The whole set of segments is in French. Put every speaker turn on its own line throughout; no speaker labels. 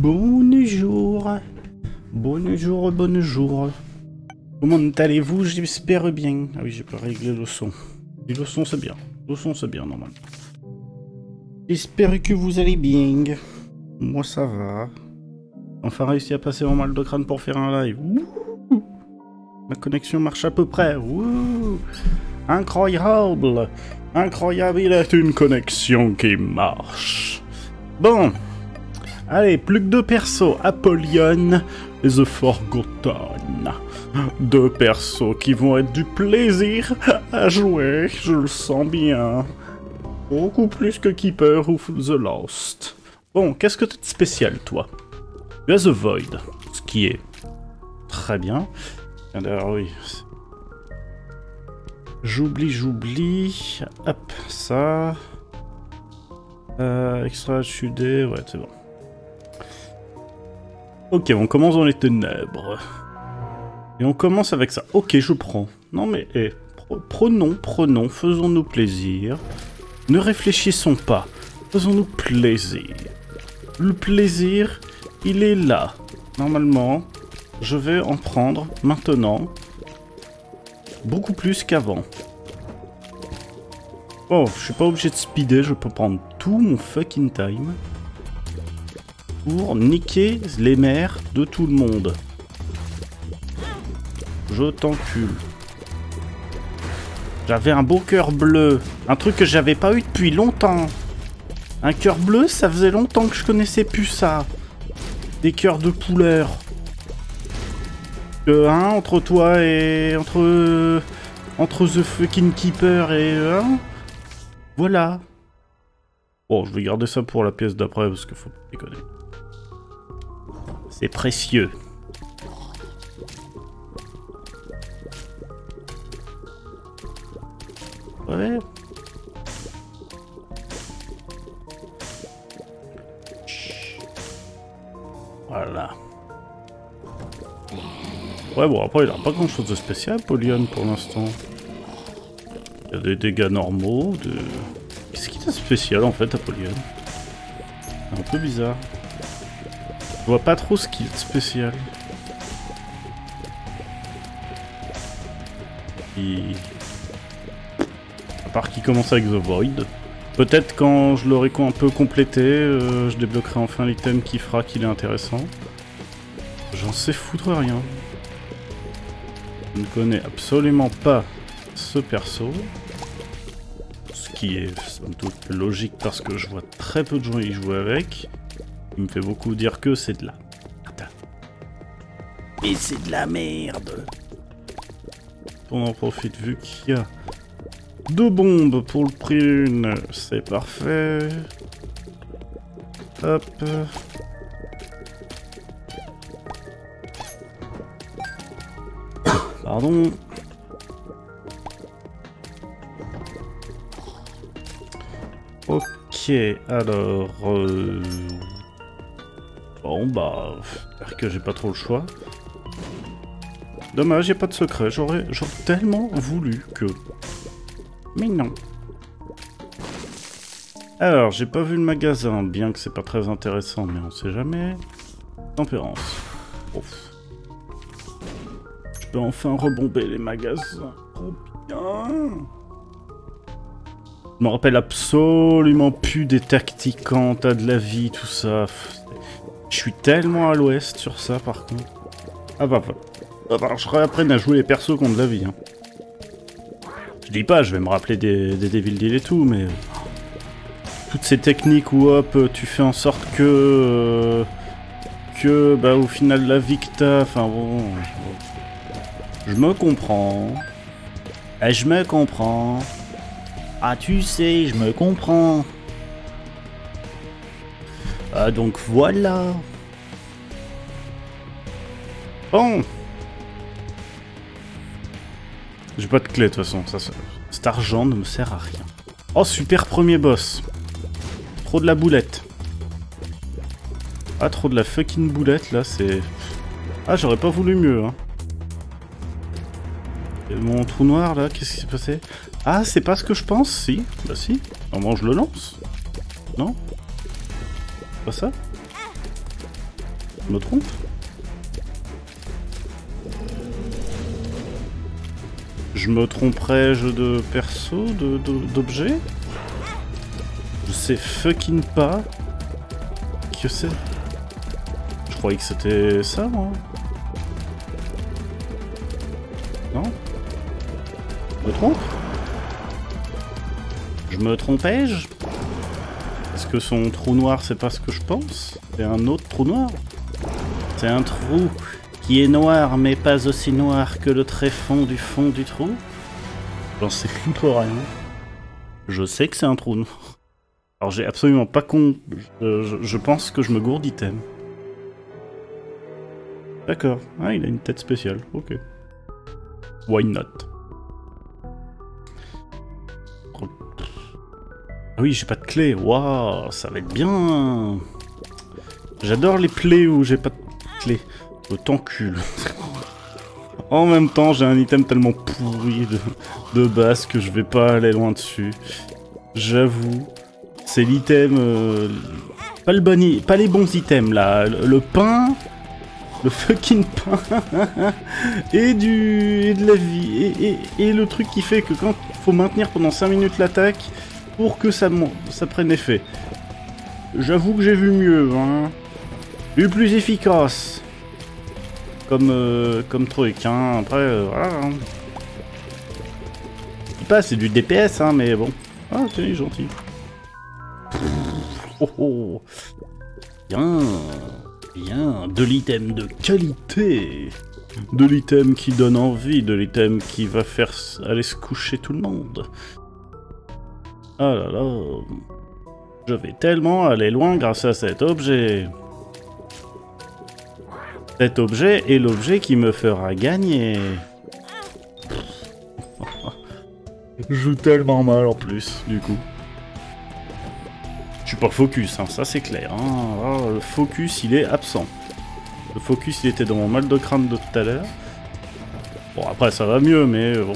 Bonjour. Bonjour, bonjour. Comment allez-vous? J'espère bien. Ah oui, j'ai pas réglé le son. Et le son, c'est bien. Le son, c'est bien, normalement. J'espère que vous allez bien. Moi, ça va. Enfin, réussi à passer mon mal de crâne pour faire un live. Wouhou. Ma connexion marche à peu près. Wouhou. Incroyable. Incroyable, il est une connexion qui marche. Bon. Allez, plus que 2 persos. Apollyon et The Forgotten. 2 persos qui vont être du plaisir à jouer, je le sens bien. Beaucoup plus que Keeper ou The Lost. Bon, qu'est-ce que t'as de spécial, toi? Tu as The Void, ce qui est très bien. Alors oui. J'oublie. Hop, ça. Extra HUD, ouais, c'est bon. Ok, on commence dans les ténèbres. Et on commence avec ça. Ok, je prends. Non mais, prenons, faisons-nous plaisir. Ne réfléchissons pas. Faisons-nous plaisir. Le plaisir, il est là. Normalement, je vais en prendre maintenant. Beaucoup plus qu'avant. Oh, je suis pas obligé de speeder, je peux prendre tout mon fucking time. Pour niquer les mères de tout le monde. Je t'encule. J'avais un beau cœur bleu. Un truc que j'avais pas eu depuis longtemps. Un cœur bleu, ça faisait longtemps que je connaissais plus ça. Des cœurs de couleur. Entre toi et... Entre The Fucking Keeper et... voilà. Bon, je vais garder ça pour la pièce d'après parce qu'il faut pas déconner. C'est précieux. Ouais. Voilà. Ouais, bon, après, il a pas grand chose de spécial, Apollyon, pour l'instant. Il y a des dégâts normaux, de... Qu'est-ce qu'il a de spécial, en fait, Apollyon? Un peu bizarre. Je vois pas trop ce qu'il y a de spécial. À part qu'il commence avec The Void. Peut-être quand je l'aurai un peu complété, je débloquerai enfin l'item qui fera qu'il est intéressant. J'en sais foutre rien. Je ne connais absolument pas ce perso. Ce qui est somme toute logique parce que je vois très peu de gens y jouer avec. Il me fait beaucoup dire que c'est de la merde. Mais c'est de la merde. On en profite vu qu'il y a 2 bombes pour le prix d'une. C'est parfait. Hop. Pardon. Ok, alors... Bon bah... J'espère que j'ai pas trop le choix. Dommage, y a pas de secret. J'aurais tellement voulu que... Mais non. Alors, j'ai pas vu le magasin, bien que c'est pas très intéressant, mais on sait jamais. Tempérance. Ouf. Je peux enfin rebomber les magasins. Trop bien. Je me rappelle absolument plus des tactiques quand t'as de la vie, tout ça. Je suis tellement à l'ouest sur ça, par contre. Ah bah, alors je réapprenne à jouer les persos qui ont de la vie. Hein. Je dis pas, je vais me rappeler des Devil Deal et tout, mais... toutes ces techniques où, hop, tu fais en sorte que... bah, au final, la vie que t'as... Enfin, bon... Je me comprends. Et je me comprends. Ah, tu sais, je me comprends. Ah, donc voilà. Bon. J'ai pas de clé, de toute façon. Cet argent ne me sert à rien. Oh, super premier boss. Trop de la boulette. Ah, trop de la fucking boulette, là, c'est... Ah, j'aurais pas voulu mieux, hein. Et mon trou noir, là, qu'est-ce qui s'est passé? Ah, c'est pas ce que je pense? Si. Bah si. Normalement, je le lance. Non? Pas ça? Je me trompe? Je me tromperais-je de perso, d'objet? Je sais fucking pas. Que c'est? Je croyais que c'était ça, moi. Non? Je me trompe? Je me trompais-je? Est-ce que son trou noir, c'est pas ce que je pense? C'est un autre trou noir? C'est un trou qui est noir, mais pas aussi noir que le tréfonds du fond du trou? J'en sais rien. Je sais que c'est un trou noir. Alors j'ai absolument pas con... Je pense que je me gourde d'item. D'accord. Ah, il a une tête spéciale. Ok. Why not? Ah oui, j'ai pas de clé. Waouh, ça va être bien. J'adore les plaies où j'ai pas de clé. Le t'encule. En même temps, j'ai un item tellement pourri de base que je vais pas aller loin dessus. J'avoue. C'est l'item... pas les bons items, là. Le pain... Le fucking pain et de la vie. Et le truc qui fait que quand il faut maintenir pendant 5 minutes l'attaque pour que ça prenne effet. J'avoue que j'ai vu mieux, hein. Vu plus efficace. Comme truc, hein. Après, voilà. Hein. Il passe, c'est du DPS, hein, mais bon. Ah, c'est gentil. Oh, oh. Bien. Bien, de l'item de qualité, de l'item qui donne envie, de l'item qui va faire aller se coucher tout le monde. Ah là là, je vais tellement aller loin grâce à cet objet. Cet objet est l'objet qui me fera gagner. Je joue tellement mal en plus, du coup. Je suis pas focus, hein, ça c'est clair. Hein. Ah, le focus, il est absent. Le focus, il était dans mon mal de crâne de tout à l'heure. Bon, après, ça va mieux, mais bon.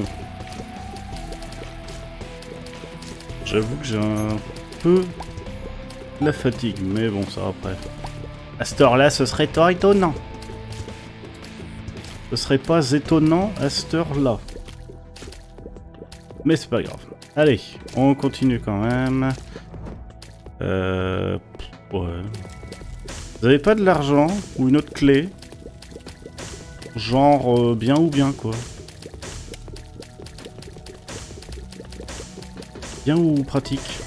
J'avoue que j'ai un peu la fatigue, mais bon, ça après. À cette heure-là, ce serait pas étonnant. Ce serait pas étonnant à cette heure-là. Mais c'est pas grave. Allez, on continue quand même. Ouais. Vous avez pas de l'argent ou une autre clé? Genre bien ou bien quoi. Bien ou pratique?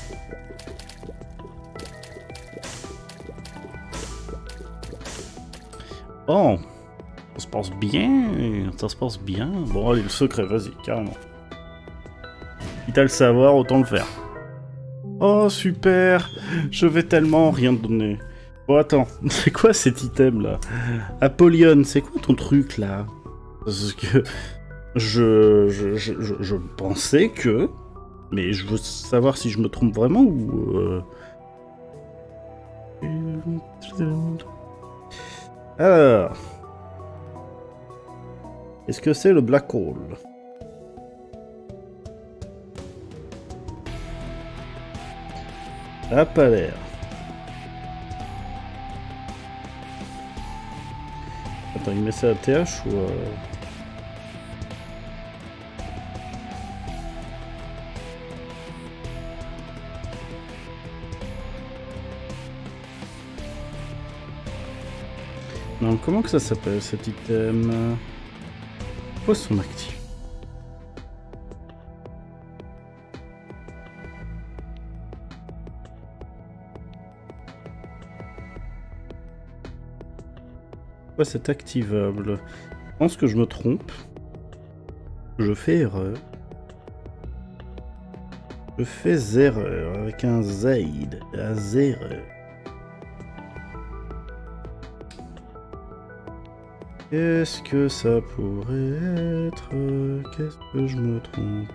Bon, ça se passe bien, ça se passe bien. Bon allez, le secret, vas-y, carrément. Quitte à le savoir, autant le faire. Oh super, je vais tellement rien donner. Bon attends, c'est quoi cet item là? Apollyon, c'est quoi ton truc là? Parce que je pensais que... Mais je veux savoir si je me trompe vraiment ou... Alors... Est-ce que c'est le Black Hole? Ça a pas l'air. Attends, il met ça à TH ou... Non, comment que ça s'appelle cet item? Poisson actif. C'est activable. Je pense que je me trompe. Je fais erreur. Je fais erreur avec un zaid. Un erreur. Qu'est-ce que ça pourrait être? Qu'est-ce que je me trompe?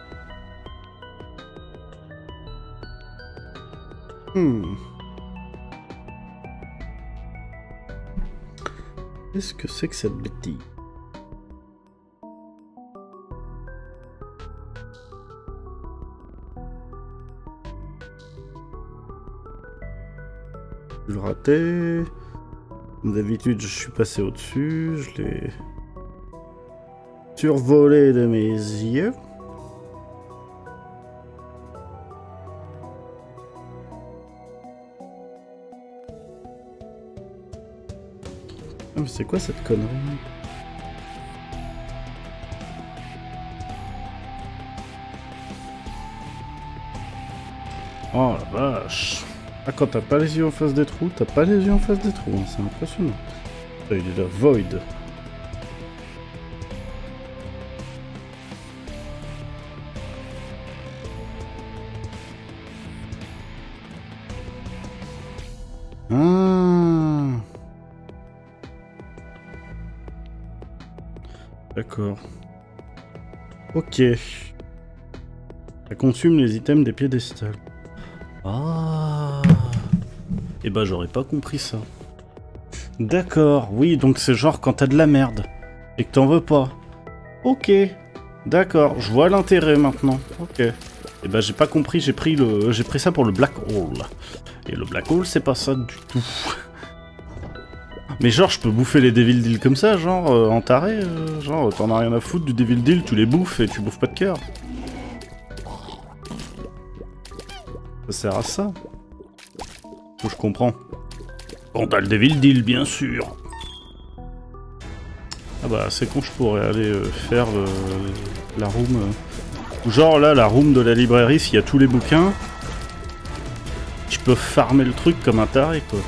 Qu'est-ce que c'est que cette bêtise? Je ratais. Comme d'habitude, je suis passé au-dessus, je l'ai survolé de mes yeux. Ah, mais c'est quoi cette connerie? Oh la vache! Ah, quand t'as pas les yeux en face des trous, t'as pas les yeux en face des trous, hein. C'est impressionnant. Il est là, void. Ah. D'accord. Ok. Ça consomme les items des piédestals. Ah. Eh ben j'aurais pas compris ça. D'accord, oui, donc c'est genre quand t'as de la merde et que t'en veux pas. Ok. D'accord, je vois l'intérêt maintenant. Ok. Eh ben j'ai pas compris, j'ai pris ça pour le black hole. Et le black hole c'est pas ça du tout. Mais genre je peux bouffer les Devil Deal comme ça, genre en taré, genre t'en as rien à foutre du Devil Deal, tu les bouffes et tu bouffes pas de cœur. Ça sert à ça. Je comprends. Bon, t'as le Devil Deal, bien sûr. Ah bah, c'est con, je pourrais aller faire la room... Genre là, la room de la librairie, s'il y a tous les bouquins, je peux farmer le truc comme un taré, quoi.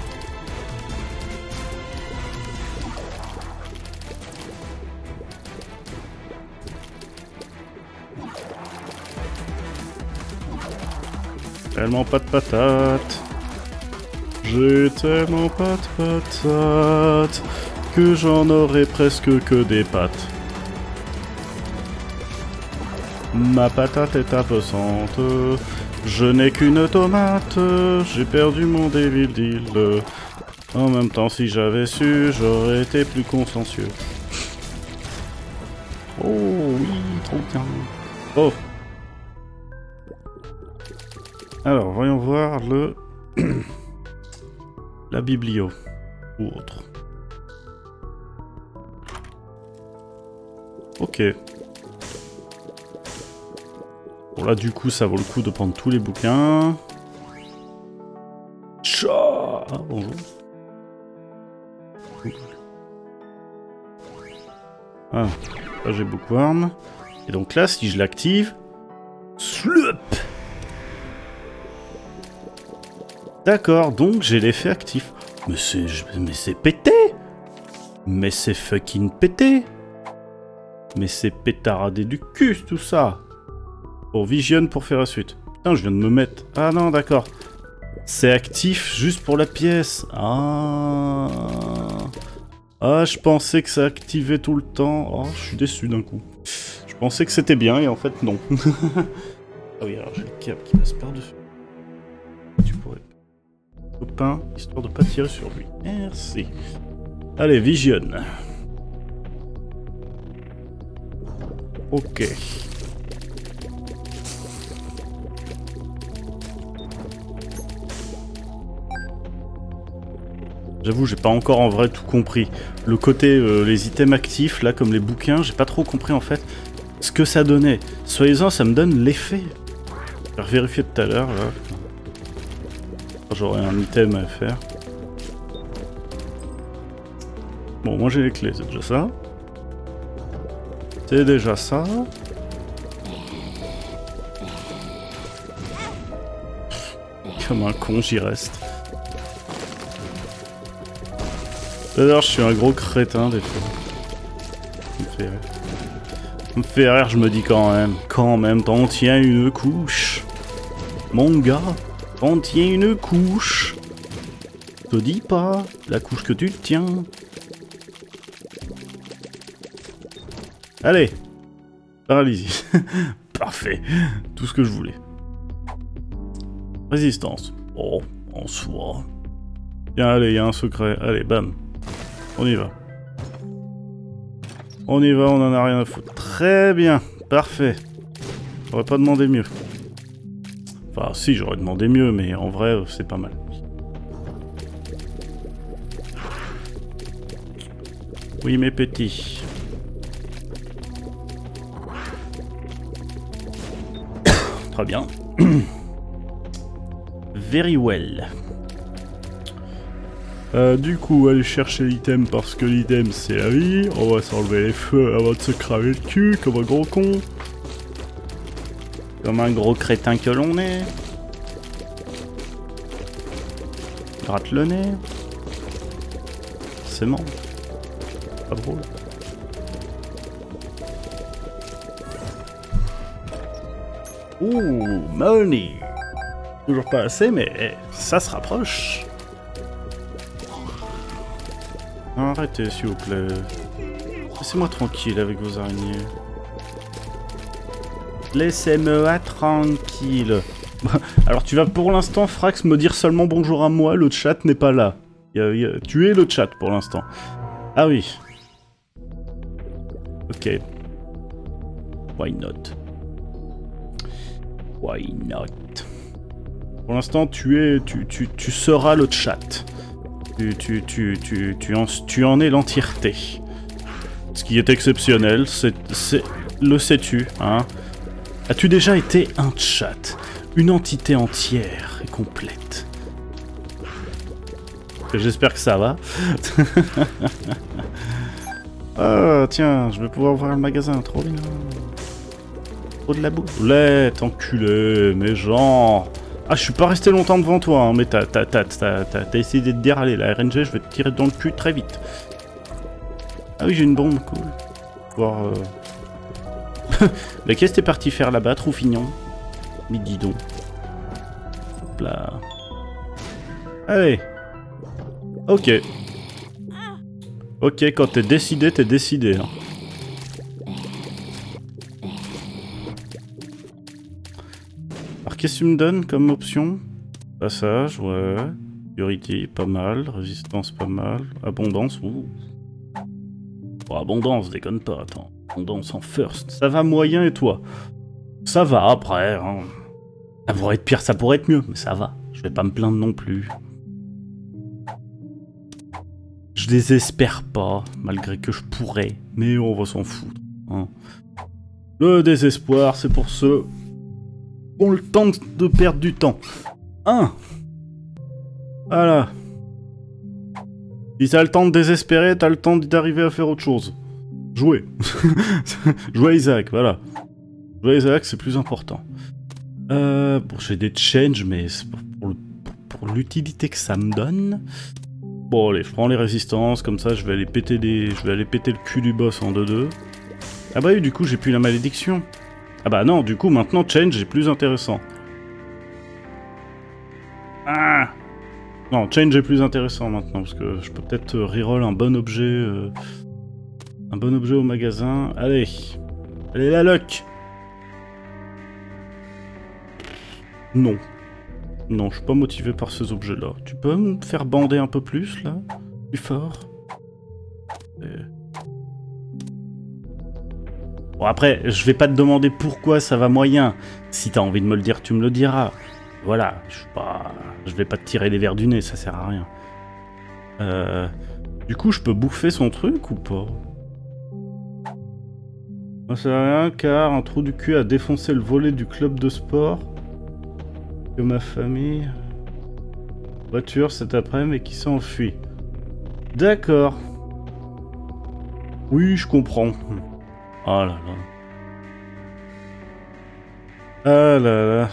Tellement pas de patates. J'ai tellement pas de patates que j'en aurais presque que des pâtes. Ma patate est absente, je n'ai qu'une tomate, j'ai perdu mon Devil Deal. En même temps, si j'avais su, j'aurais été plus consciencieux. Oh oui, trop bien. Oh. Alors, voyons voir le... la biblio. Ou autre. Ok. Bon là, du coup, ça vaut le coup de prendre tous les bouquins. Chat. Ah, bonjour. Ah, là j'ai bookworm. Et donc là, si je l'active... Slup. D'accord, donc j'ai l'effet actif. Mais c'est pété. Mais c'est fucking pété. Mais c'est pétaradé du cul, tout ça. Pour Vision pour faire la suite. Putain, je viens de me mettre... Ah non, d'accord. C'est actif juste pour la pièce. Ah... Ah, je pensais que ça activait tout le temps. Oh, je suis déçu d'un coup. Je pensais que c'était bien et en fait, non. Ah oui, alors j'ai le câble qui passe par-dessus. Tu pourrais... Copain, histoire de pas tirer sur lui. Merci. Allez, Vision. Ok. J'avoue, j'ai pas encore en vrai tout compris. Le côté, les items actifs, là, comme les bouquins, j'ai pas trop compris en fait ce que ça donnait. Soyez-en, ça me donne l'effet. Je vais vérifier tout à l'heure, là. J'aurai un item à faire. Bon, moi j'ai les clés, c'est déjà ça. C'est déjà ça. Comme un con, j'y reste. D'ailleurs, je suis un gros crétin des fois. Ça me fait rire. Ça me fait rire, je me dis quand même, t'en tiens une couche. Mon gars, t'en tiens une couche. Te dis pas la couche que tu tiens. Allez, paralysie. Parfait, tout ce que je voulais. Résistance. Oh, en soi. Tiens, allez, il y a un secret. Allez, bam. On y va. On y va, on en a rien à foutre. Très bien, parfait. J'aurais pas demandé mieux. Enfin, si, j'aurais demandé mieux, mais en vrai, c'est pas mal. Oui, mes petits. Très bien. Very well. Du coup, aller chercher l'item parce que l'item c'est la vie. On va s'enlever les feux avant de se cramer le cul comme un gros con. Comme un gros crétin que l'on est. Gratte le nez. C'est bon. Pas drôle. Ouh, money. Toujours pas assez, mais ça se rapproche. Arrêtez, s'il vous plaît. Laissez-moi tranquille avec vos araignées. Laissez-moi tranquille. Alors tu vas pour l'instant, Frax, me dire seulement bonjour à moi, le chat n'est pas là. Tu es le chat pour l'instant. Ah oui. Ok. Why not? Why not? Pour l'instant, tu seras le chat. Tu en es l'entièreté. Ce qui est exceptionnel, le sais-tu, hein? As-tu déjà été un chat? Une entité entière et complète. J'espère que ça va. Ah, tiens, je vais pouvoir ouvrir le magasin, trop bien. Trop de la bouffe. L'être, enculé, mais genre... Ah, je suis pas resté longtemps devant toi, hein, mais t'as essayé de te dire, allez, la RNG, je vais te tirer dans le cul très vite. Ah oui, j'ai une bombe, cool. Voir... Mais qu'est-ce que t'es parti faire là-bas, Troufignon? Mais dis donc. Hop là. Allez. Ok. Ok, quand t'es décidé, t'es décidé. Hein. Alors, qu'est-ce que tu me donnes comme option? Passage, ouais. Purity, pas mal. Résistance, pas mal. Abondance, ouh. Oh, abondance, déconne pas, attends. Abondance en first. Ça va moyen et toi? Ça va après, hein. Ça pourrait être pire, ça pourrait être mieux, mais ça va. Je vais pas me plaindre non plus. Je désespère pas, malgré que je pourrais, mais on va s'en foutre. Hein. Le désespoir, c'est pour ceux qui ont le temps de perdre du temps. Hein. Voilà. Si t'as le temps de désespérer, t'as le temps d'arriver à faire autre chose. Jouer. Jouer à Isaac, voilà. Jouer à Isaac, c'est plus important. Bon, j'ai des changes, mais c'est pour l'utilité que ça me donne. Bon, allez, je prends les résistances, comme ça, je vais aller péter le cul du boss en 2-2. Ah bah oui, du coup, j'ai plus la malédiction. Ah bah non, du coup, maintenant, change est plus intéressant. Ah! Non, change est plus intéressant maintenant, parce que je peux peut-être reroll un bon objet au magasin. Allez! Allez, la luck! Non. Non, je suis pas motivé par ces objets-là. Tu peux me faire bander un peu plus, là? Plus fort? Bon, après, je vais pas te demander pourquoi ça va moyen. Si t'as envie de me le dire, tu me le diras. Voilà, je vais pas te tirer les verres du nez, ça sert à rien. Du coup, je peux bouffer son truc ou pas? Ça sert à rien, car un trou du cul a défoncé le volet du club de sport. Que ma famille... Voiture cet après-midi et qui s'enfuit. D'accord. Oui, je comprends. Oh là là. Ah là là.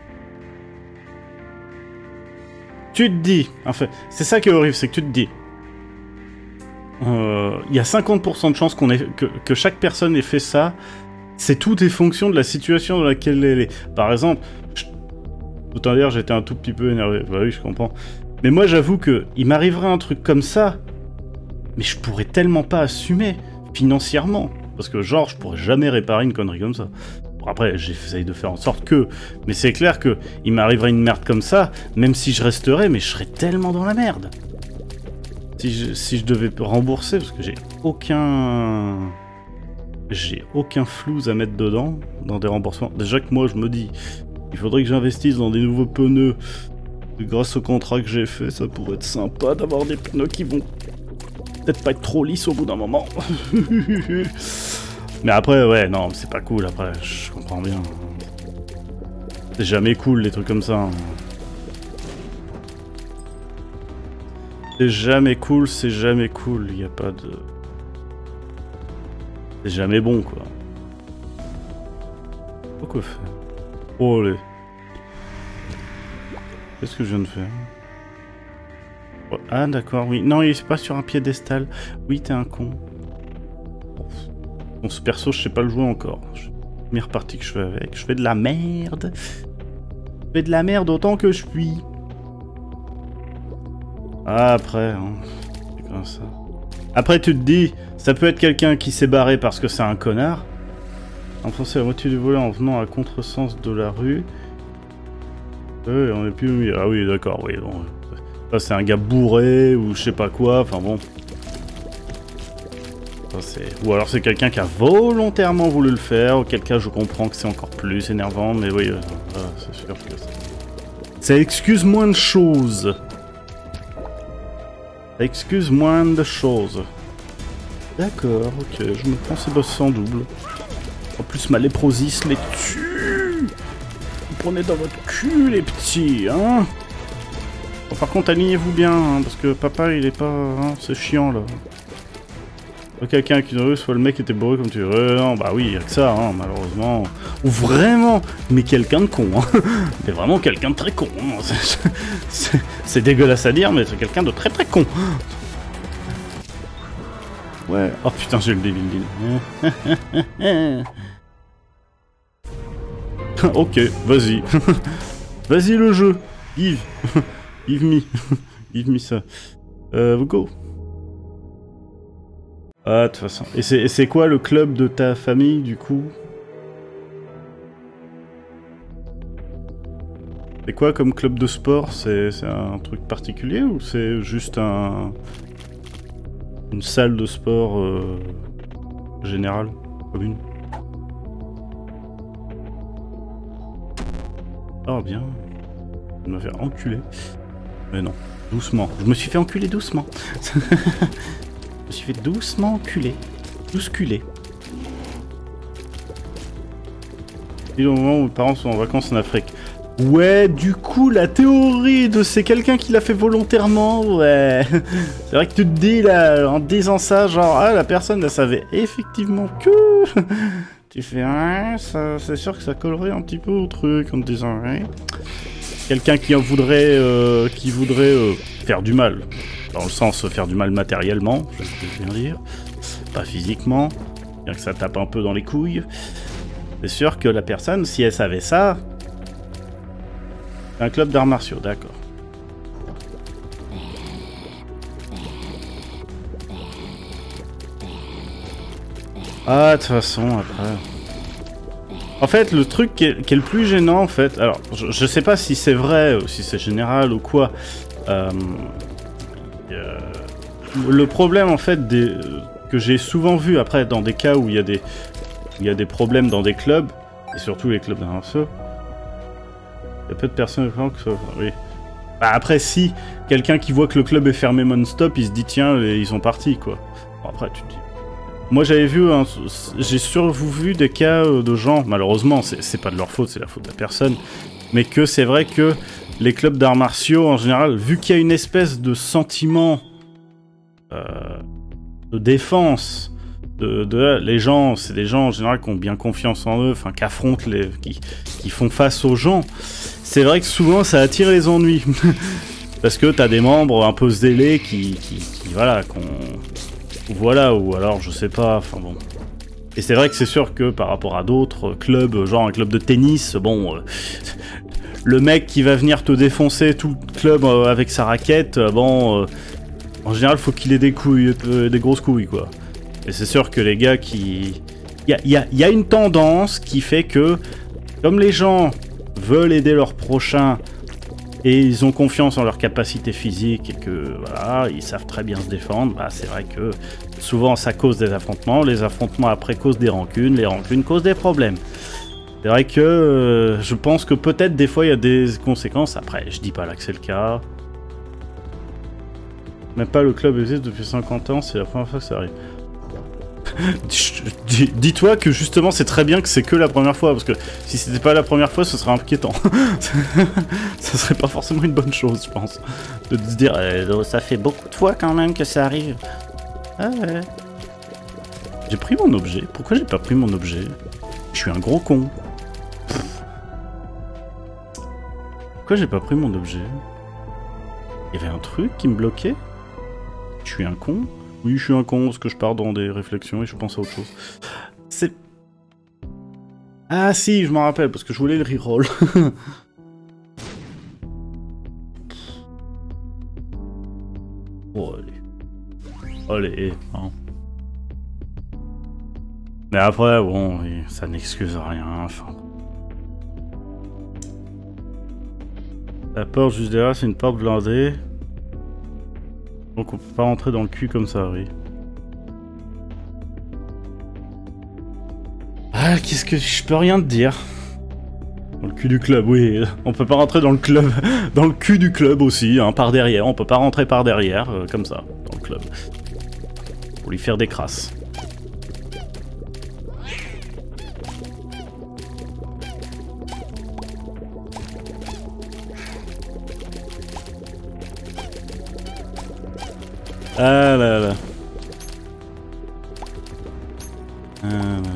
Tu te dis, en fait, c'est ça qui est horrible, c'est que tu te dis, il y a 50% de chances que chaque personne ait fait ça. C'est tout est fonction de la situation dans laquelle elle est. Par exemple, tout à l'heure j'étais un tout petit peu énervé. Bah oui, je comprends. Mais moi j'avoue que il m'arriverait un truc comme ça, mais je pourrais tellement pas assumer financièrement, parce que genre je pourrais jamais réparer une connerie comme ça. Bon, après j'essaye de faire en sorte que, mais c'est clair que il m'arriverait une merde comme ça, même si je resterais, mais je serais tellement dans la merde. Si je devais rembourser, parce que j'ai aucun flouze à mettre dedans, dans des remboursements. Déjà que moi je me dis, il faudrait que j'investisse dans des nouveaux pneus. Et grâce au contrat que j'ai fait, ça pourrait être sympa d'avoir des pneus qui vont peut-être pas être trop lisse au bout d'un moment. Mais après, ouais, non, c'est pas cool, après, je comprends bien. C'est jamais cool, les trucs comme ça. Hein. C'est jamais cool, il n'y a pas de... C'est jamais bon, quoi. Pourquoi faire? Oh, allez. Qu'est-ce que je viens de faire? Ah, d'accord, oui. Non, il est pas sur un piédestal. Oui, t'es un con. Bon, ce perso, je sais pas le jouer encore. Première partie que je fais avec. Je fais de la merde. Je fais de la merde autant que je puis. Ah, après, hein. C'est comme ça. Après, tu te dis, ça peut être quelqu'un qui s'est barré parce que c'est un connard. Enfoncer la moitié du volet en venant à contresens de la rue. On est plus... Ah oui, d'accord, oui, bon. Ça, c'est un gars bourré ou je sais pas quoi, enfin bon. Ça, ou alors c'est quelqu'un qui a volontairement voulu le faire, auquel cas je comprends que c'est encore plus énervant, mais oui, c'est sûr que ça excuse moins de choses. Ça excuse moins de choses. D'accord, ok, je me prends ces boss en double. En plus, ma léprosis les tue. Vous prenez dans votre cul, les petits, hein. Bon, par contre, alignez-vous bien, hein, parce que papa, il est pas... Hein, c'est chiant, là. Soit quelqu'un qui ne soit le mec qui était bourré comme tu veux. Non, bah oui, il y a que ça, hein, malheureusement. Ou vraiment, mais quelqu'un de con, hein. Mais vraiment quelqu'un de très con. Hein. C'est dégueulasse à dire, mais c'est quelqu'un de très très con. Ouais. Oh putain, j'ai le Devil. Ok, vas-y. Vas-y le jeu. Give. Give me. Give me ça. Go. Ah, de toute façon. Et c'est quoi le club de ta famille, du coup? C'est quoi comme club de sport? C'est un truc particulier ou c'est juste une salle de sport générale, commune? Oh bien. Je vais me faire enculer. Mais non, doucement. Je me suis fait enculer doucement. Je me suis fait doucement enculer. Douceculer. Et au moment où mes parents sont en vacances en Afrique. Ouais, du coup, la théorie de c'est quelqu'un qui l'a fait volontairement, ouais. C'est vrai que tu te dis, là, en disant ça, genre, ah, la personne, elle savait effectivement que... Tu fais, ouais, c'est sûr que ça collerait un petit peu au truc, en te disant, ouais. Quelqu'un qui voudrait faire du mal. Dans le sens, faire du mal matériellement, je veux dire. Pas physiquement, bien que ça tape un peu dans les couilles. C'est sûr que la personne, si elle savait ça... Un club d'arts martiaux, d'accord. Ah, de toute façon, après... En fait, le truc qui est le plus gênant, en fait... Alors, je sais pas si c'est vrai, ou si c'est général, ou quoi. Le problème, en fait, que j'ai souvent vu, après, dans des cas où il y a des problèmes dans des clubs, et surtout les clubs d'arts martiaux, il y a peu de personnes que ça... Oui. Bah après, si quelqu'un qui voit que le club est fermé non-stop, il se dit tiens, ils sont partis, quoi. Bon, après, tu te dis... Moi, j'avais vu... J'ai surtout vu des cas de gens, malheureusement, c'est pas de leur faute, c'est la faute de la personne, mais que c'est vrai que les clubs d'arts martiaux, en général, vu qu'il y a une espèce de sentiment de défense... les gens, c'est des gens en général qui ont bien confiance en eux, enfin qui affrontent qui font face aux gens. C'est vrai que souvent ça attire les ennuis. Parce que t'as des membres un peu zélés qui voilà, voilà, ou alors je sais pas, enfin bon. Et c'est vrai que c'est sûr que par rapport à d'autres clubs, genre un club de tennis, bon, le mec qui va venir te défoncer tout le club avec sa raquette, bon, en général faut qu'il ait des couilles, des grosses couilles, quoi. Et c'est sûr que les gars qui... Il y a une tendance qui fait que, comme les gens veulent aider leurs prochains et ils ont confiance en leur capacité physique et que, voilà, ils savent très bien se défendre, bah c'est vrai que souvent ça cause des affrontements, les affrontements après causent des rancunes, les rancunes causent des problèmes. C'est vrai que je pense que peut-être des fois il y a des conséquences, après je dis pas là que c'est le cas. Même pas le club existe depuis 50 ans, c'est la première fois que ça arrive. Dis-toi que justement c'est très bien que c'est que la première fois, parce que si c'était pas la première fois ce serait inquiétant. Ça serait pas forcément une bonne chose, je pense. De se dire, ça fait beaucoup de fois quand même que ça arrive. Ah ouais. J'ai pris mon objet, pourquoi j'ai pas pris mon objet? Je suis un gros con. Pourquoi j'ai pas pris mon objet? Il y avait un truc qui me bloquait? Je suis un con? Oui, je suis un con parce que je pars dans des réflexions et je pense à autre chose. C'est... Ah si, je m'en rappelle, parce que je voulais le reroll. Oh, allez. Allez, hein. Mais après, bon, ça n'excuse rien, enfin... La porte juste derrière, c'est une porte blindée. Donc on peut pas rentrer dans le cul comme ça, oui. Ah, qu'est-ce que... Je peux rien te dire. Dans le cul du club, oui. On peut pas rentrer dans le club... Dans le cul du club aussi, hein, par derrière. On peut pas rentrer par derrière, comme ça, dans le club. Pour lui faire des crasses. Ah là là. Ah là là.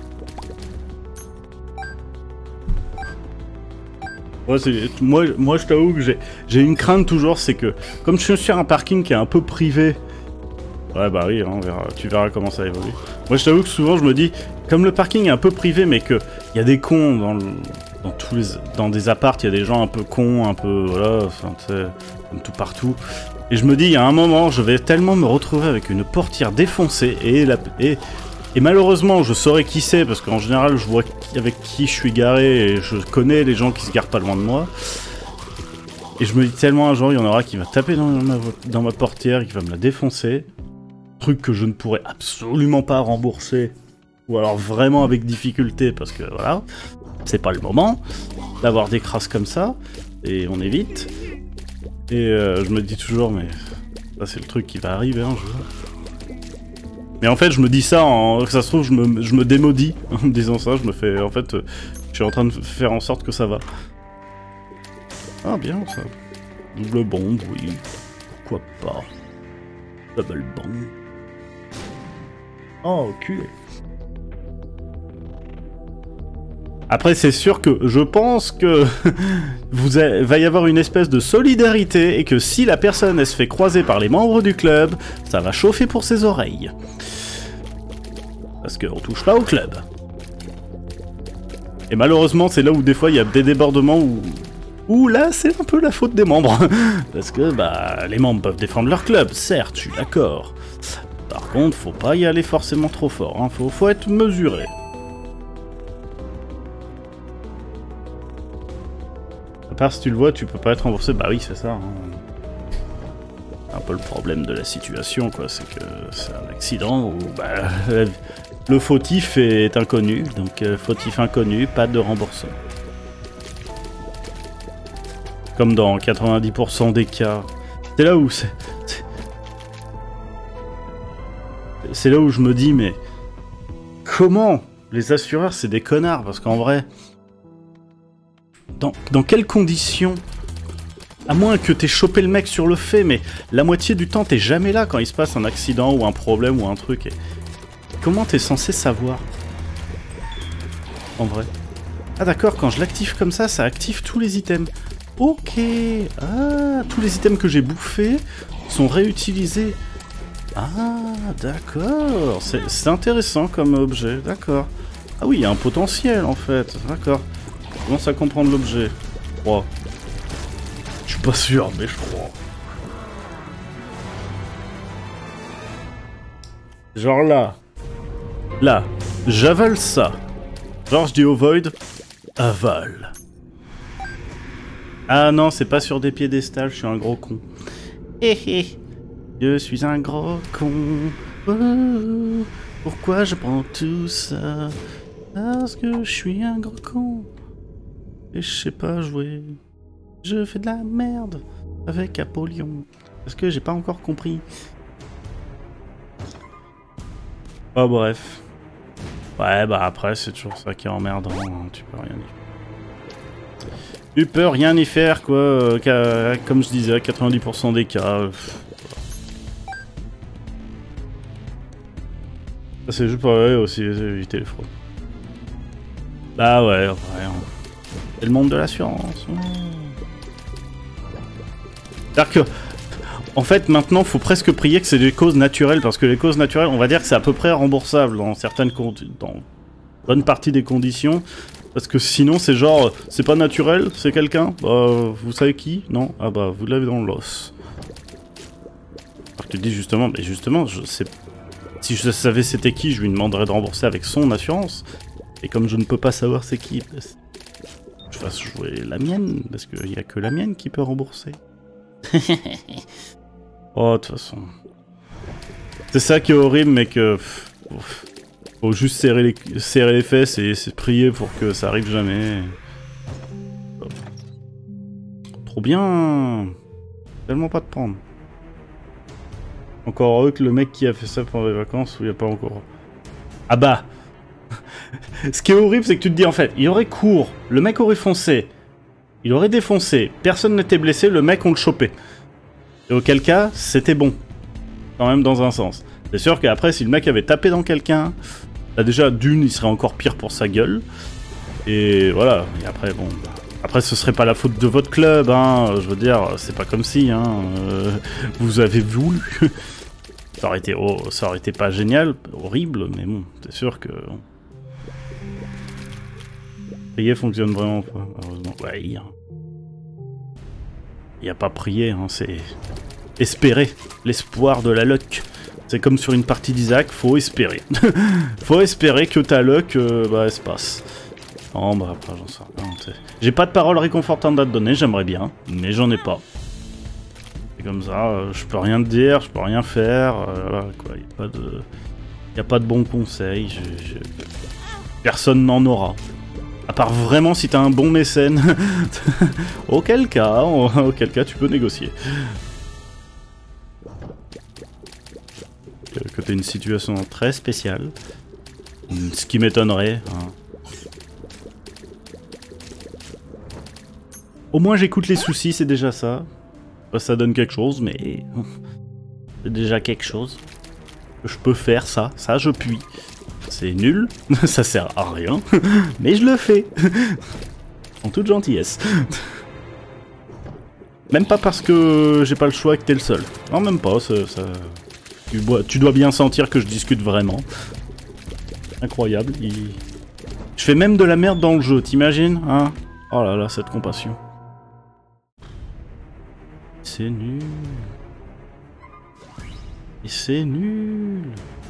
Ouais, moi je t'avoue que j'ai une crainte toujours, c'est que comme je suis sur un parking qui est un peu privé. Ouais bah oui, hein, on verra, tu verras comment ça évolue. Moi je t'avoue que souvent je me dis, comme le parking est un peu privé mais que y a des cons dans des apparts, il y a des gens un peu cons, un peu voilà, enfin tu sais, comme tout partout. Et je me dis, il y a un moment, je vais tellement me retrouver avec une portière défoncée et malheureusement, je saurai qui c'est parce qu'en général, je vois avec qui je suis garé et je connais les gens qui se garent pas loin de moi. Et je me dis tellement un jour, il y en aura qui va taper dans ma portière, qui va me la défoncer. Truc que je ne pourrais absolument pas rembourser. Ou alors vraiment avec difficulté parce que voilà, c'est pas le moment d'avoir des crasses comme ça. Et on évite. Et je me dis toujours, mais ça c'est le truc qui va arriver un jour. Mais en fait, je me dis ça, que ça se trouve, je me démaudis en me disant ça. Je me fais, en fait, je suis en train de faire en sorte que ça va. Ah bien, ça. Double bombe, oui. Pourquoi pas. Double bombe. Oh, culé. Après, c'est sûr que je pense que va y avoir une espèce de solidarité et que si la personne elle se fait croiser par les membres du club, ça va chauffer pour ses oreilles. Parce qu'on touche pas au club. Et malheureusement, c'est là où des fois il y a des débordements où là, c'est un peu la faute des membres. Parce que, bah, les membres peuvent défendre leur club, certes, je suis d'accord. Par contre, faut pas y aller forcément trop fort, hein. Faut être mesuré. À part si tu le vois, tu peux pas être remboursé. Bah oui, c'est ça. Hein. Un peu le problème de la situation, quoi. C'est que c'est un accident où bah, le fautif est inconnu. Donc fautif inconnu, pas de remboursement. Comme dans 90% des cas. C'est là où c'est là où je me dis, mais comment les assureurs, c'est des connards? Parce qu'en vrai... Dans quelles conditions? À moins que t'aies chopé le mec sur le fait, mais la moitié du temps t'es jamais là quand il se passe un accident ou un problème ou un truc. Et comment t'es censé savoir? En vrai. Ah d'accord, quand je l'active comme ça active tous les items. Ok. Ah, tous les items que j'ai bouffés sont réutilisés. Ah, d'accord. C'est intéressant comme objet, d'accord. Ah oui, il y a un potentiel en fait, d'accord. Je commence à comprendre l'objet. Je crois. Je suis pas sûr, mais je crois. Genre là. Là. J'avale ça. Genre je dis au Void. Avale. Ah non, c'est pas sur des piédestals, je suis un gros con. Hé hé. Je suis un gros con. Oh, pourquoi je prends tout ça? Parce que je suis un gros con. Et je sais pas jouer. Je fais de la merde avec Apollyon. Parce que j'ai pas encore compris. Oh bref. Ouais bah après c'est toujours ça qui est emmerdant, hein. Tu peux rien y faire. Tu peux rien y faire quoi, comme je disais, à 90% des cas. C'est juste pour aussi éviter les fraudes. Bah ouais, c'est le monde de l'assurance. C'est-à-dire que, en fait, maintenant, faut presque prier que c'est des causes naturelles, parce que les causes naturelles, on va dire que c'est à peu près remboursable dans certaines dans bonne partie des conditions, parce que sinon c'est genre, c'est pas naturel, c'est quelqu'un, bah, vous savez qui? Non? Ah bah, vous l'avez dans l'os. Alors que tu te dis justement, mais justement, je sais, si je savais c'était qui, je lui demanderais de rembourser avec son assurance, et comme je ne peux pas savoir c'est qui, bah, je fasse jouer la mienne, parce qu'il n'y a que la mienne qui peut rembourser. Oh, de toute façon. C'est ça qui est horrible, mais que... faut juste serrer les fesses et prier pour que ça arrive jamais. Trop bien. Tellement pas de prendre. Encore heureux que le mec qui a fait ça pendant les vacances, où il n'y a pas encore... Ah bah. Ce qui est horrible, c'est que tu te dis, en fait, il y aurait cours, le mec aurait foncé, il aurait défoncé, personne n'était blessé, le mec on le chopait. Et auquel cas, c'était bon. Quand même dans un sens. C'est sûr qu'après, si le mec avait tapé dans quelqu'un, là déjà, d'une, il serait encore pire pour sa gueule. Et voilà, et après, bon... Après, ce serait pas la faute de votre club, hein. Je veux dire, c'est pas comme si, hein. Vous avez voulu. Ça aurait été pas génial, horrible, mais bon, c'est sûr que... Prier fonctionne vraiment pas, heureusement. Ouais, il y a pas prier, hein, c'est... Espérer, l'espoir de la luck. C'est comme sur une partie d'Isaac, faut espérer. Faut espérer que ta luck, bah, elle se passe. Oh, bah, après, j'en sais rien. J'ai pas de paroles réconfortantes à te donner, j'aimerais bien, mais j'en ai pas. C'est comme ça, je peux rien te dire, je peux rien faire, voilà, quoi, y a pas de bons conseils, personne n'en aura. À part vraiment si t'as un bon mécène. auquel cas tu peux négocier. Que t'aies une situation très spéciale. Ce qui m'étonnerait. Hein. Au moins j'écoute les soucis, c'est déjà ça. Ça donne quelque chose, mais... c'est déjà quelque chose. Je peux faire ça, je puis. C'est nul, ça sert à rien, mais je le fais. En toute gentillesse. Même pas parce que j'ai pas le choix et que t'es le seul. Non, même pas, ça... Tu dois bien sentir que je discute vraiment. Incroyable. Je fais même de la merde dans le jeu, t'imagines, hein? Oh là là, cette compassion. C'est nul. Et c'est nul.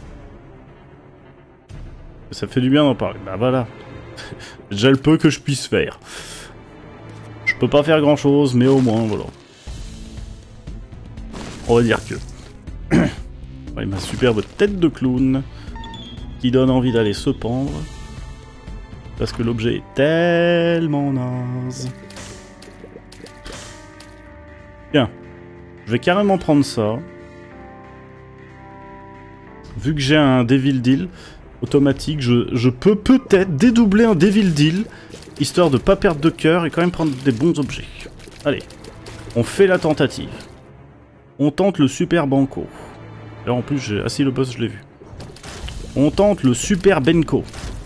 Ça fait du bien d'en parler. Bah voilà. Déjà le peu que je puisse faire. Je peux pas faire grand chose, mais au moins, voilà. On va dire que... ouais, ma superbe tête de clown qui donne envie d'aller se pendre. Parce que l'objet est tellement naze. Tiens, je vais carrément prendre ça. Vu que j'ai un Devil Deal automatique, je peux peut-être dédoubler un Devil Deal, histoire de pas perdre de cœur et quand même prendre des bons objets. Allez, on fait la tentative. On tente le super banco. Là en plus, j'ai assis le boss, je l'ai vu. On tente le super benko.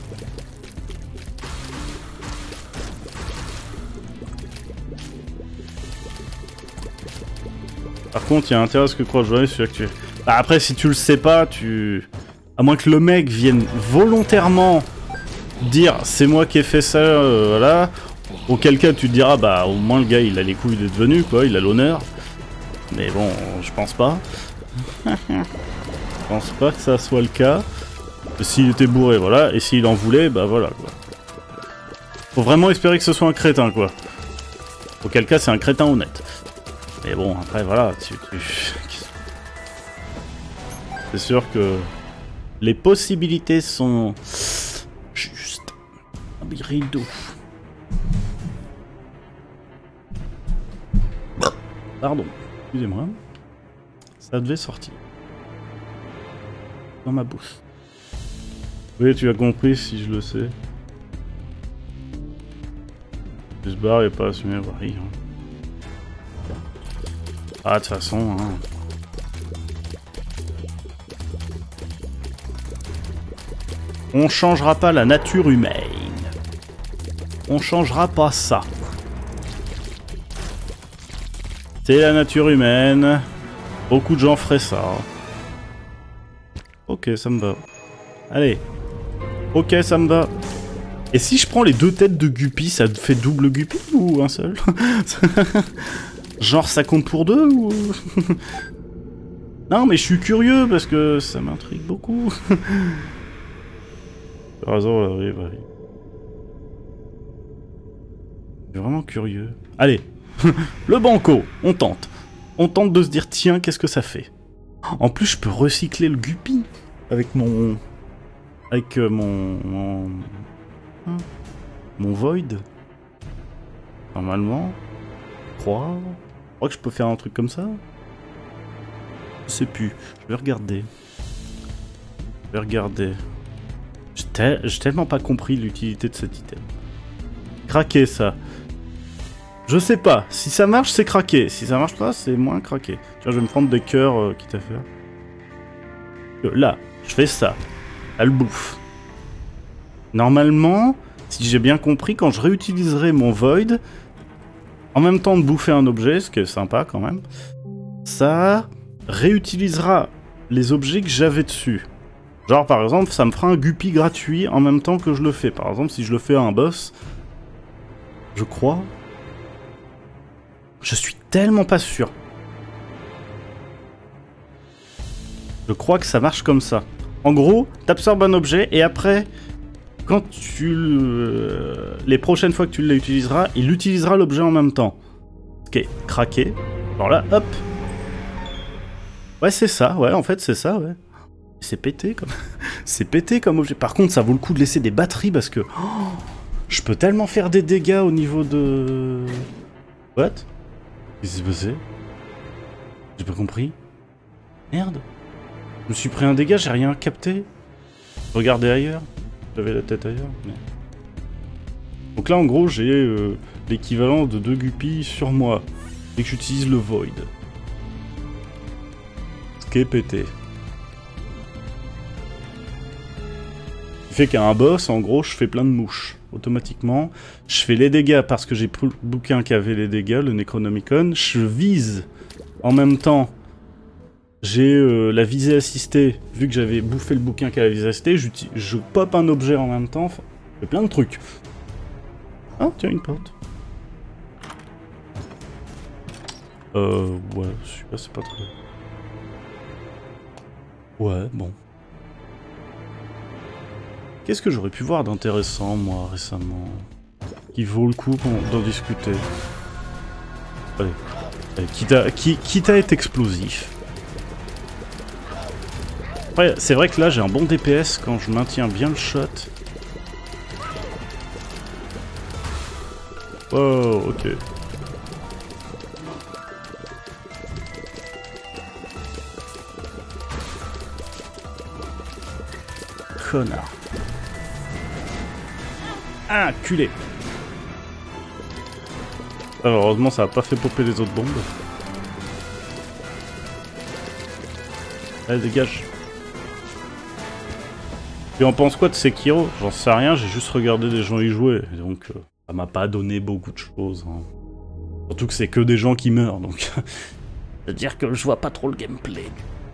Par contre, il y a intérêt à ce que crois je celui actuel. Bah après, si tu le sais pas, à moins que le mec vienne volontairement dire c'est moi qui ai fait ça, voilà. Auquel cas tu te diras bah au moins le gars il a les couilles d'être venu quoi, il a l'honneur. Mais bon, je pense pas. Je pense pas que ça soit le cas. S'il était bourré, voilà, et s'il en voulait, bah voilà quoi. Faut vraiment espérer que ce soit un crétin quoi. Auquel cas c'est un crétin honnête. Mais bon, après voilà, c'est sûr que les possibilités sont juste un rideau. Pardon, excusez-moi. Ça devait sortir. Dans ma bouche. Oui, tu as compris si je le sais. Je se barre et pas assumer, oui. Ah, de toute façon, hein. On changera pas la nature humaine. On changera pas ça. C'est la nature humaine. Beaucoup de gens feraient ça. Ok, ça me va. Allez. Ok, ça me va. Et si je prends les 2 têtes de Guppy, ça fait double Guppy ou un seul? Genre ça compte pour 2 ou... Non mais je suis curieux parce que ça m'intrigue beaucoup. Par hasard, oui. Je suis vraiment curieux. Allez. Le banco, on tente. On tente de se dire, tiens, qu'est-ce que ça fait? En plus, je peux recycler le Guppy avec mon... Avec mon Void. Normalement. Je crois que je peux faire un truc comme ça. Je sais plus. Je vais regarder. J'ai tellement pas compris l'utilité de cet item. Craquer ça. Je sais pas. Si ça marche, c'est craquer. Si ça marche pas, c'est moins craquer. Tiens, je vais me prendre des cœurs quitte à faire. Là, je fais ça. Elle bouffe. Normalement, si j'ai bien compris, quand je réutiliserai mon Void, en même temps de bouffer un objet, ce qui est sympa quand même, ça réutilisera les objets que j'avais dessus. Genre par exemple, ça me fera un Guppy gratuit en même temps que je le fais. Par exemple, si je le fais à un boss, je crois... Je suis tellement pas sûr. Je crois que ça marche comme ça. En gros, t'absorbes un objet et après, quand tu les prochaines fois que tu l'utiliseras, il utilisera l'objet en même temps. Ok, craqué. Alors là, hop. Ouais, c'est ça. Ouais, en fait, c'est ça, ouais. C'est pété comme... C'est pété comme objet. Par contre, ça vaut le coup de laisser des batteries parce que... Oh, je peux tellement faire des dégâts au niveau de... What? Qu'est-ce qui s'est passé? J'ai pas compris. Merde. Je me suis pris un dégât, j'ai rien capté. Regardez ailleurs. J'avais la tête ailleurs. Mais... Donc là, en gros, j'ai l'équivalent de 2 Guppy sur moi. Et que j'utilise le Void. Ce qui est pété. Ce qui fait qu'à un boss, en gros, je fais plein de mouches. Automatiquement. Je fais les dégâts parce que j'ai pris le bouquin qui avait les dégâts, le Necronomicon. Je vise en même temps. J'ai la visée assistée, vu que j'avais bouffé le bouquin qui avait la visée assistée, je pop un objet en même temps, enfin, je fais plein de trucs. Ah, tiens, une porte. Ouais, celui-là, c'est pas très... Ouais, bon. Qu'est-ce que j'aurais pu voir d'intéressant, moi, récemment? Qui vaut le coup d'en discuter. Allez, quitte à être explosif. Après, c'est vrai que là, j'ai un bon DPS quand je maintiens bien le shot. Oh, ok. Connard. Ah, culé. Alors, heureusement, ça a pas fait popper les autres bombes. Allez, dégage. Et on pense quoi de Sekiro? J'en sais rien, j'ai juste regardé des gens y jouer, donc ça m'a pas donné beaucoup de choses. Hein. Surtout que c'est que des gens qui meurent, donc... C'est-à-dire que je vois pas trop le gameplay.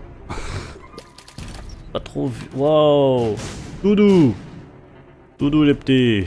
Pas trop vu... Wow. Doudou. Doudou les petits.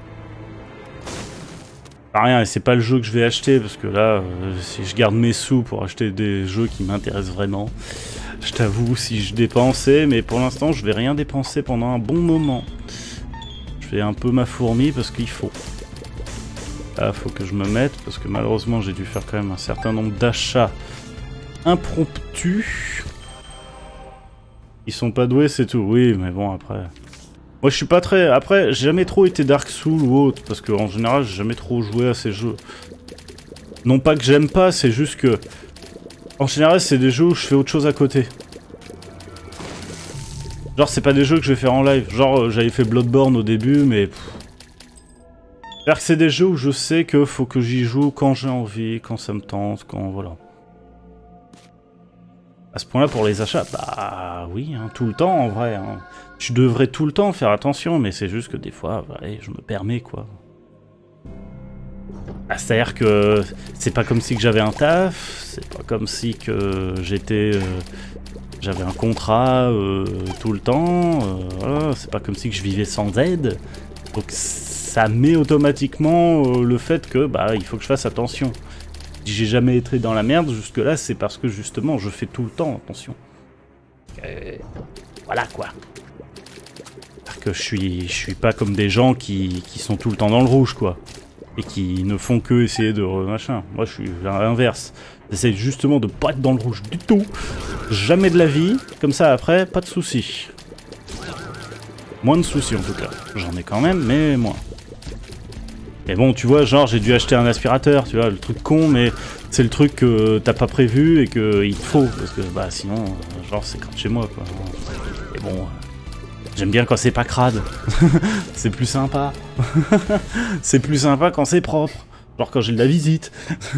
Ah, rien, et c'est pas le jeu que je vais acheter, parce que là, si je garde mes sous pour acheter des jeux qui m'intéressent vraiment... Je t'avoue, si je dépensais, mais pour l'instant, je vais rien dépenser pendant un bon moment. Je fais un peu ma fourmi parce qu'il faut. Là, faut que je me mette, parce que malheureusement, j'ai dû faire quand même un certain nombre d'achats impromptus. Ils sont pas doués, c'est tout. Oui, mais bon, après... Moi, je suis pas très... Après, j'ai jamais trop été Dark Souls ou autre, parce qu'en général, j'ai jamais trop joué à ces jeux. Non pas que j'aime pas, c'est juste que... En général, c'est des jeux où je fais autre chose à côté. Genre, c'est pas des jeux que je vais faire en live. Genre, j'avais fait Bloodborne au début, mais... C'est-à-dire que c'est des jeux où je sais que faut que j'y joue quand j'ai envie, quand ça me tente, quand... Voilà. À ce point-là, pour les achats, bah oui, hein, tout le temps, en vrai. Hein. Je devrais tout le temps faire attention, mais c'est juste que des fois, ouais, je me permets, quoi. Ah, c'est-à-dire que c'est pas comme si que j'avais un taf, c'est pas comme si que j'étais... j'avais un contrat tout le temps, voilà, c'est pas comme si que je vivais sans aide. Donc ça met automatiquement le fait que bah il faut que je fasse attention. Si j'ai jamais été dans la merde jusque-là, c'est parce que justement je fais tout le temps attention. Voilà quoi. C'est-à-dire que je suis pas comme des gens qui sont tout le temps dans le rouge quoi. Et qui ne font que essayer de machin. Moi je suis à l'inverse. J'essaie justement de pas être dans le rouge du tout. Jamais de la vie. Comme ça après, pas de soucis. Moins de soucis en tout cas. J'en ai quand même, mais moins. Et bon, tu vois, genre j'ai dû acheter un aspirateur, tu vois, le truc con, mais c'est le truc que t'as pas prévu et qu'il te faut. Parce que bah sinon, genre c'est crade chez moi quoi. Et bon, j'aime bien quand c'est pas crade. C'est plus sympa. C'est plus sympa quand c'est propre. Genre quand j'ai de la visite.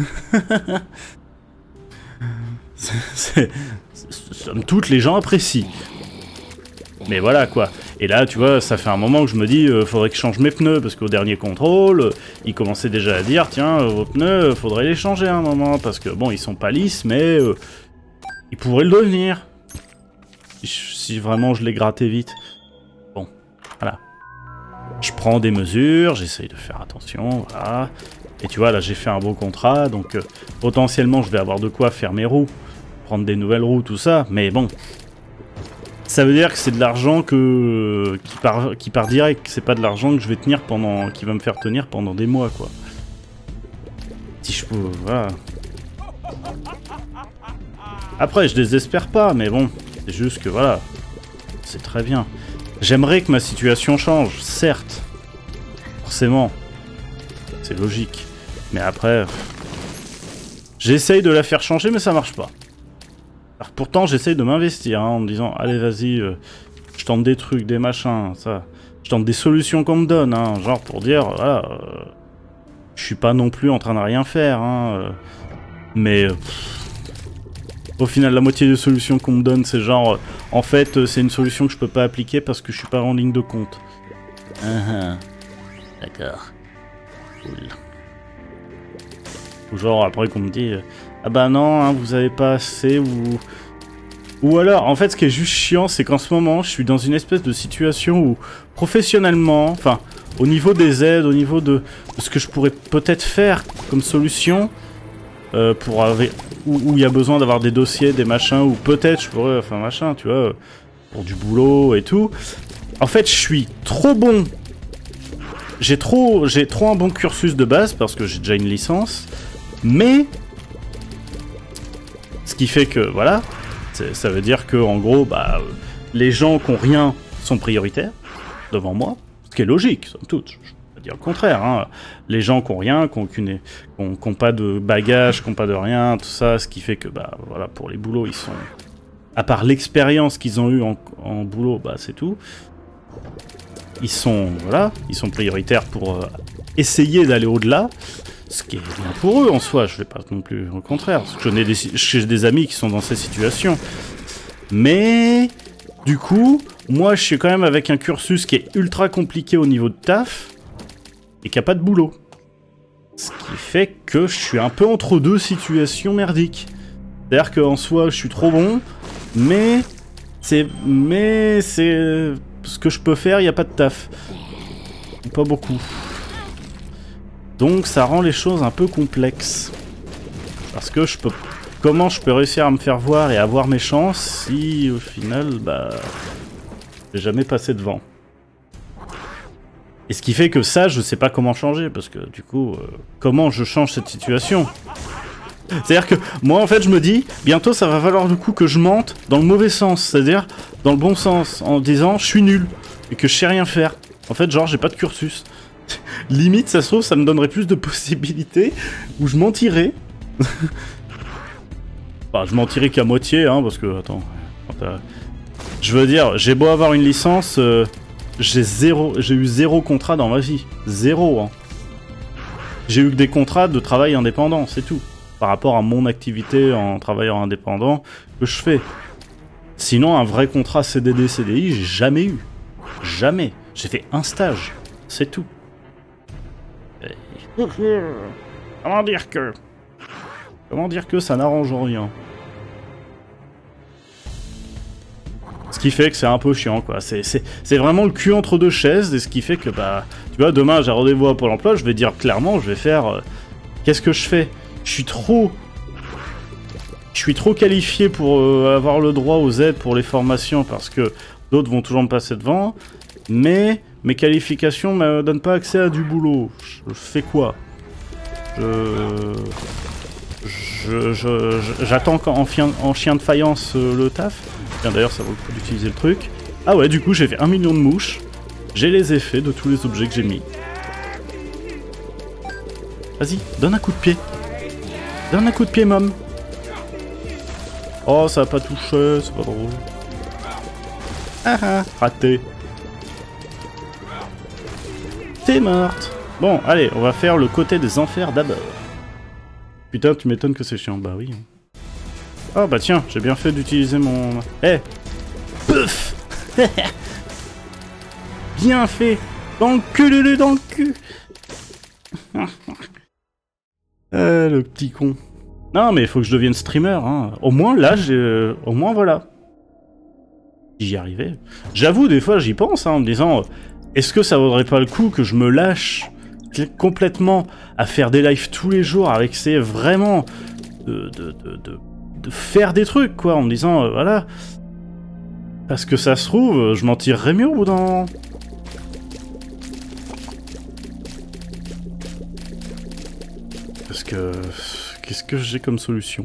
Somme toute, les gens apprécient. Mais voilà quoi. Et là, tu vois, ça fait un moment que je me dis, faudrait que je change mes pneus, parce qu'au dernier contrôle, ils commençaient déjà à dire, tiens, vos pneus, faudrait les changer à un moment, parce que bon, ils sont pas lisses, mais ils pourraient le devenir. Si vraiment je les grattais vite. Bon, voilà. Je prends des mesures, j'essaye de faire attention, voilà. Et tu vois, là, j'ai fait un beau contrat, donc potentiellement, je vais avoir de quoi faire mes roues, prendre des nouvelles roues, tout ça, mais bon. Ça veut dire que c'est de l'argent qui part direct, c'est pas de l'argent que je vais tenir qui va me faire tenir pendant des mois, quoi. Si je peux, voilà. Après, je désespère pas, mais bon, c'est juste que voilà, c'est très bien. J'aimerais que ma situation change, certes, forcément, c'est logique. Mais après, j'essaye de la faire changer, mais ça marche pas. Alors pourtant, j'essaye de m'investir, hein, en me disant, allez, vas-y, je tente des trucs, des machins, ça. Je tente des solutions qu'on me donne, hein, genre pour dire, voilà, je suis pas non plus en train de rien faire, hein, mais au final, la moitié des solutions qu'on me donne, c'est genre, en fait, c'est une solution que je peux pas appliquer parce que je suis pas en ligne de compte. D'accord. Cool. Ou genre, après qu'on me dit, ah bah non, hein, vous avez pas assez, ou alors, en fait, ce qui est juste chiant, c'est qu'en ce moment, je suis dans une espèce de situation où, professionnellement, enfin, au niveau des aides, au niveau de ce que je pourrais peut-être faire comme solution, où il y a besoin d'avoir des dossiers, des machins, ou peut-être je pourrais, enfin machin, tu vois, pour du boulot et tout. En fait, je suis trop bon. J'ai trop un bon cursus de base, parce que j'ai déjà une licence, mais... Ce qui fait que, voilà, ça veut dire que, en gros, bah, les gens qui n'ont rien sont prioritaires devant moi, ce qui est logique, somme toute. Je ne vais pas dire le contraire, hein. Les gens qui n'ont rien, qui n'ont pas de bagages, qui n'ont pas de rien, tout ça, ce qui fait que, bah, voilà, pour les boulots, ils sont... À part l'expérience qu'ils ont eue en boulot, bah, c'est tout. Ils sont, voilà, ils sont prioritaires pour essayer d'aller au-delà. Ce qui est bien pour eux en soi, je vais pas non plus au contraire, parce que j'ai des amis qui sont dans ces situations. Mais, du coup, moi je suis quand même avec un cursus qui est ultra compliqué au niveau de taf, et qui a pas de boulot. Ce qui fait que je suis un peu entre deux situations merdiques. C'est-à-dire qu'en soi je suis trop bon, mais c'est ce que je peux faire, il n'y a pas de taf. Pas beaucoup. Donc ça rend les choses un peu complexes. Parce que comment je peux réussir à me faire voir et avoir mes chances si au final, bah... j'ai jamais passé devant. Et ce qui fait que ça, je sais pas comment changer. Parce que du coup, comment je change cette situation? C'est-à-dire que moi en fait je me dis, bientôt ça va valoir le coup que je mente dans le mauvais sens. C'est-à-dire dans le bon sens, en disant je suis nul et que je sais rien faire. En fait genre j'ai pas de cursus. Limite, ça se trouve, ça me donnerait plus de possibilités où je mentirais. Bah, je mentirais qu'à moitié, hein, parce que, attends... Je veux dire, j'ai beau avoir une licence, j'ai eu 0 contrat dans ma vie. 0, hein. J'ai eu que des contrats de travail indépendant, c'est tout. Par rapport à mon activité en travailleur indépendant que je fais. Sinon, un vrai contrat CDD, CDI, j'ai jamais eu. Jamais. J'ai fait un stage. C'est tout. Comment dire que... Comment dire que ça n'arrange rien. Ce qui fait que c'est un peu chiant, quoi. C'est vraiment le cul entre deux chaises, et ce qui fait que, bah... Tu vois, demain, j'ai rendez-vous à Pôle emploi, je vais dire clairement, je vais faire... Qu'est-ce que je fais? Je suis trop qualifié pour avoir le droit aux aides pour les formations, parce que d'autres vont toujours me passer devant, mais mes qualifications me donnent pas accès à du boulot. Je fais quoi? J'attends en chien de faïence le taf. Tiens, d'ailleurs, ça vaut le coup d'utiliser le truc. Ah ouais, du coup, j'ai fait 1 million de mouches. J'ai les effets de tous les objets que j'ai mis. Vas-y, donne un coup de pied. Donne un coup de pied, mom. Oh, ça a pas touché, c'est pas drôle. Ah ah, raté. T'es morte. Bon, allez, on va faire le côté des enfers d'abord. Putain, tu m'étonnes que c'est chiant. Bah oui. Oh bah tiens, j'ai bien fait d'utiliser mon... Eh, Pouf. Bien fait. Dans le cul, Lulu, dans le cul. Le petit con. Non, mais il faut que je devienne streamer, hein. Au moins, là, j'ai... Au moins, voilà. J'y arrivais. J'avoue, des fois, j'y pense, hein, en me disant... Est-ce que ça vaudrait pas le coup que je me lâche complètement à faire des lives tous les jours avec ces... Vraiment... de faire des trucs, quoi, en me disant... voilà... Parce que ça se trouve, je m'en tirerais mieux au bout d'un moment. Parce que... Qu'est-ce que j'ai comme solution?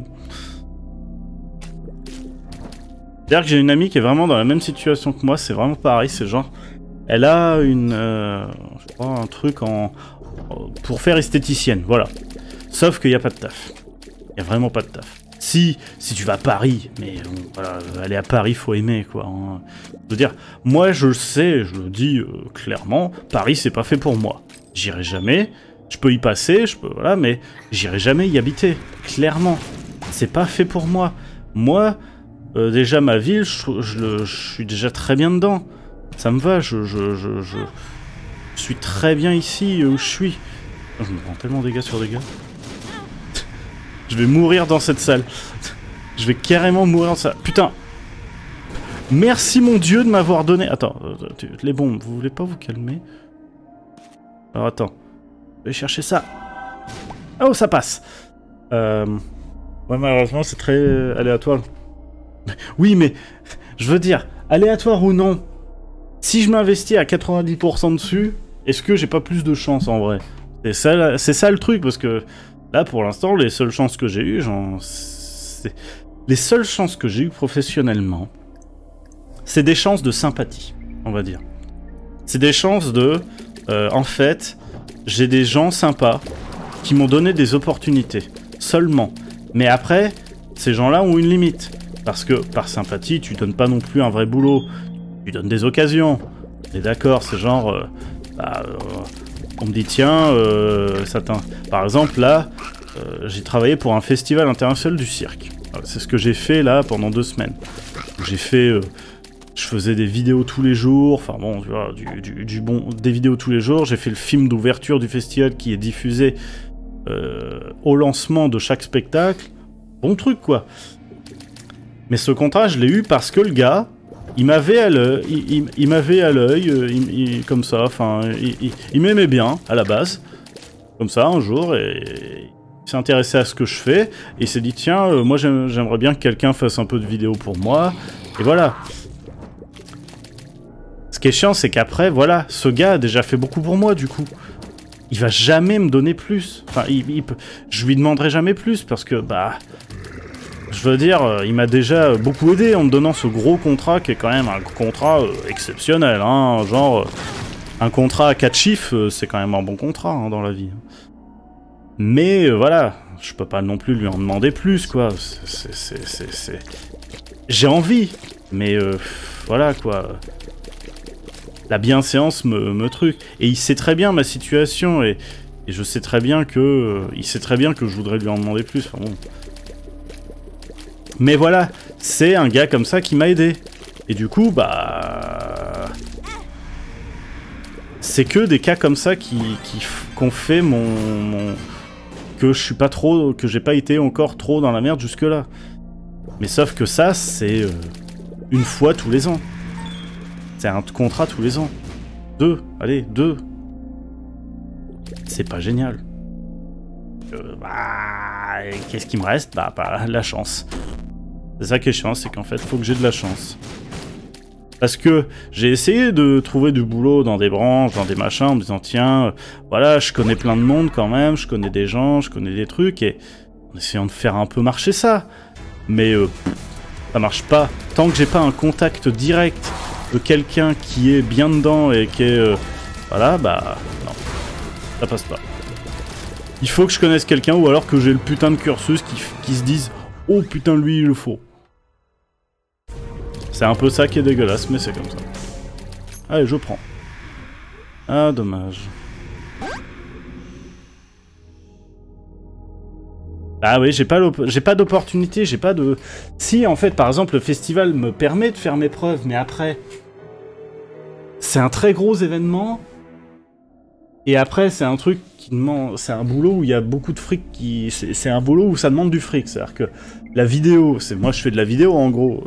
C'est-à-dire que j'ai une amie qui est vraiment dans la même situation que moi, c'est vraiment pareil, c'est genre... Elle a une... je crois un truc pour faire esthéticienne, voilà. Sauf qu'il n'y a pas de taf. Il n'y a vraiment pas de taf. Si tu vas à Paris, mais bon, voilà, aller à Paris, faut aimer, quoi. Hein. Je veux dire, moi, je le sais, je le dis clairement, Paris, c'est pas fait pour moi. J'irai jamais, je peux y passer, voilà, mais j'irai jamais y habiter, clairement. C'est pas fait pour moi. Moi, déjà, ma ville, je suis déjà très bien dedans. Ça me va, je suis très bien ici, où je suis. Je me prends tellement de dégâts sur dégâts. Je vais mourir dans cette salle. Je vais carrément mourir dans ça. Putain. Merci mon dieu de m'avoir donné... Attends, les bombes, vous voulez pas vous calmer? Alors attends. Je vais chercher ça. Oh, ça passe. Ouais, malheureusement, c'est très aléatoire. Oui, mais... Je veux dire, aléatoire ou non, si je m'investis à 90% dessus, est-ce que j'ai pas plus de chance en vrai? C'est ça le truc, parce que... Là, pour l'instant, les seules chances que j'ai eues, les seules chances que j'ai eues professionnellement, c'est des chances de sympathie, on va dire. C'est des chances de... en fait, j'ai des gens sympas qui m'ont donné des opportunités, seulement. Mais après, ces gens-là ont une limite. Parce que, par sympathie, tu donnes pas non plus un vrai boulot. Tu donnes des occasions. T'es d'accord, c'est genre... on me dit tiens, par exemple là, j'ai travaillé pour un festival international du cirque. C'est ce que j'ai fait là pendant 2 semaines. J'ai fait, je faisais des vidéos tous les jours, enfin bon, tu vois, des vidéos tous les jours. J'ai fait le film d'ouverture du festival qui est diffusé au lancement de chaque spectacle. Bon truc quoi. Mais ce contrat, je l'ai eu parce que le gars... Il m'avait à l'œil, comme ça, enfin, il m'aimait bien, à la base, comme ça, un jour, et il s'est intéressé à ce que je fais, et il s'est dit, tiens, moi j'aimerais bien que quelqu'un fasse un peu de vidéo pour moi, et voilà. Ce qui est chiant, c'est qu'après, voilà, ce gars a déjà fait beaucoup pour moi, du coup. Il va jamais me donner plus, enfin, je lui demanderai jamais plus, parce que, bah... Je veux dire, il m'a déjà beaucoup aidé en me donnant ce gros contrat qui est quand même un contrat exceptionnel, hein, genre un contrat à 4 chiffres, c'est quand même un bon contrat hein, dans la vie. Mais voilà, je peux pas non plus lui en demander plus, quoi. J'ai envie, mais voilà, quoi. La bienséance me truc. Et il sait très bien ma situation, et je sais très bien que... il sait très bien que je voudrais lui en demander plus, enfin bon. Mais voilà, c'est un gars comme ça qui m'a aidé. Et du coup, bah... c'est que des cas comme ça qu'on fait que je suis pas trop... que j'ai pas été encore trop dans la merde jusque-là. Mais sauf que ça, c'est... une fois tous les ans. C'est un contrat tous les ans. 2, allez, 2. C'est pas génial. Bah... qu'est-ce qui me reste? Bah, la chance. C'est ça qui est chiant, c'est qu'en fait, faut que j'ai de la chance. Parce que j'ai essayé de trouver du boulot dans des branches, dans des machins, en me disant, tiens, voilà, je connais plein de monde quand même, je connais des gens, je connais des trucs, et en essayant de faire un peu marcher ça. Mais ça marche pas. Tant que j'ai pas un contact direct de quelqu'un qui est bien dedans et qui est... voilà, bah, non, ça passe pas. Il faut que je connaisse quelqu'un, ou alors que j'ai le putain de cursus qui se dise, oh putain, lui, il le faut. C'est un peu ça qui est dégueulasse, mais c'est comme ça. Allez, je prends. Ah, dommage. Ah oui, j'ai pas d'opportunité, j'ai pas de... Si, en fait, par exemple, le festival me permet de faire mes preuves, mais après... c'est un très gros événement. Et après, c'est un truc qui demande... c'est un boulot où il y a beaucoup de fric qui... c'est un boulot où ça demande du fric. C'est-à-dire que la vidéo... moi, je fais de la vidéo, en gros.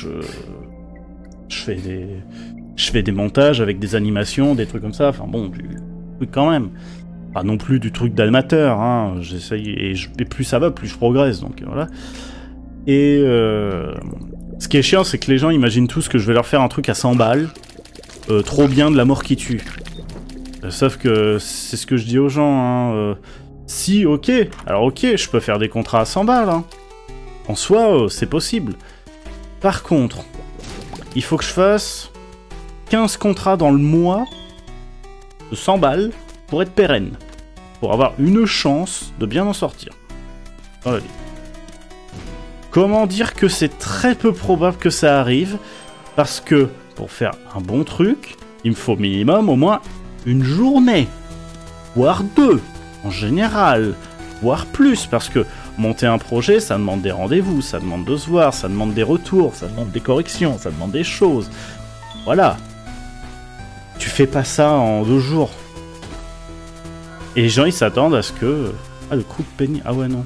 Je fais des montages avec des animations, des trucs comme ça. Enfin bon, du truc quand même. Pas non plus du truc d'amateur, hein. J'essaye... et plus ça va, plus je progresse, donc voilà. Et... ce qui est chiant, c'est que les gens imaginent tous que je vais leur faire un truc à 100 balles. Trop bien, de la mort qui tue. Sauf que c'est ce que je dis aux gens, hein. Si, ok, alors ok, je peux faire des contrats à 100 balles, hein. En soi, c'est possible. Par contre, il faut que je fasse 15 contrats dans le mois de 100 balles pour être pérenne. Pour avoir une chance de bien en sortir. Allez. Comment dire que c'est très peu probable que ça arrive? Parce que, pour faire un bon truc, il me faut minimum au moins une journée, voire 2, en général, voire plus, parce que monter un projet, ça demande des rendez-vous, ça demande de se voir, ça demande des retours, ça demande des corrections, ça demande des choses. Voilà. Tu fais pas ça en 2 jours. Et les gens, ils s'attendent à ce que... ah, le coup de penny... ah ouais, non.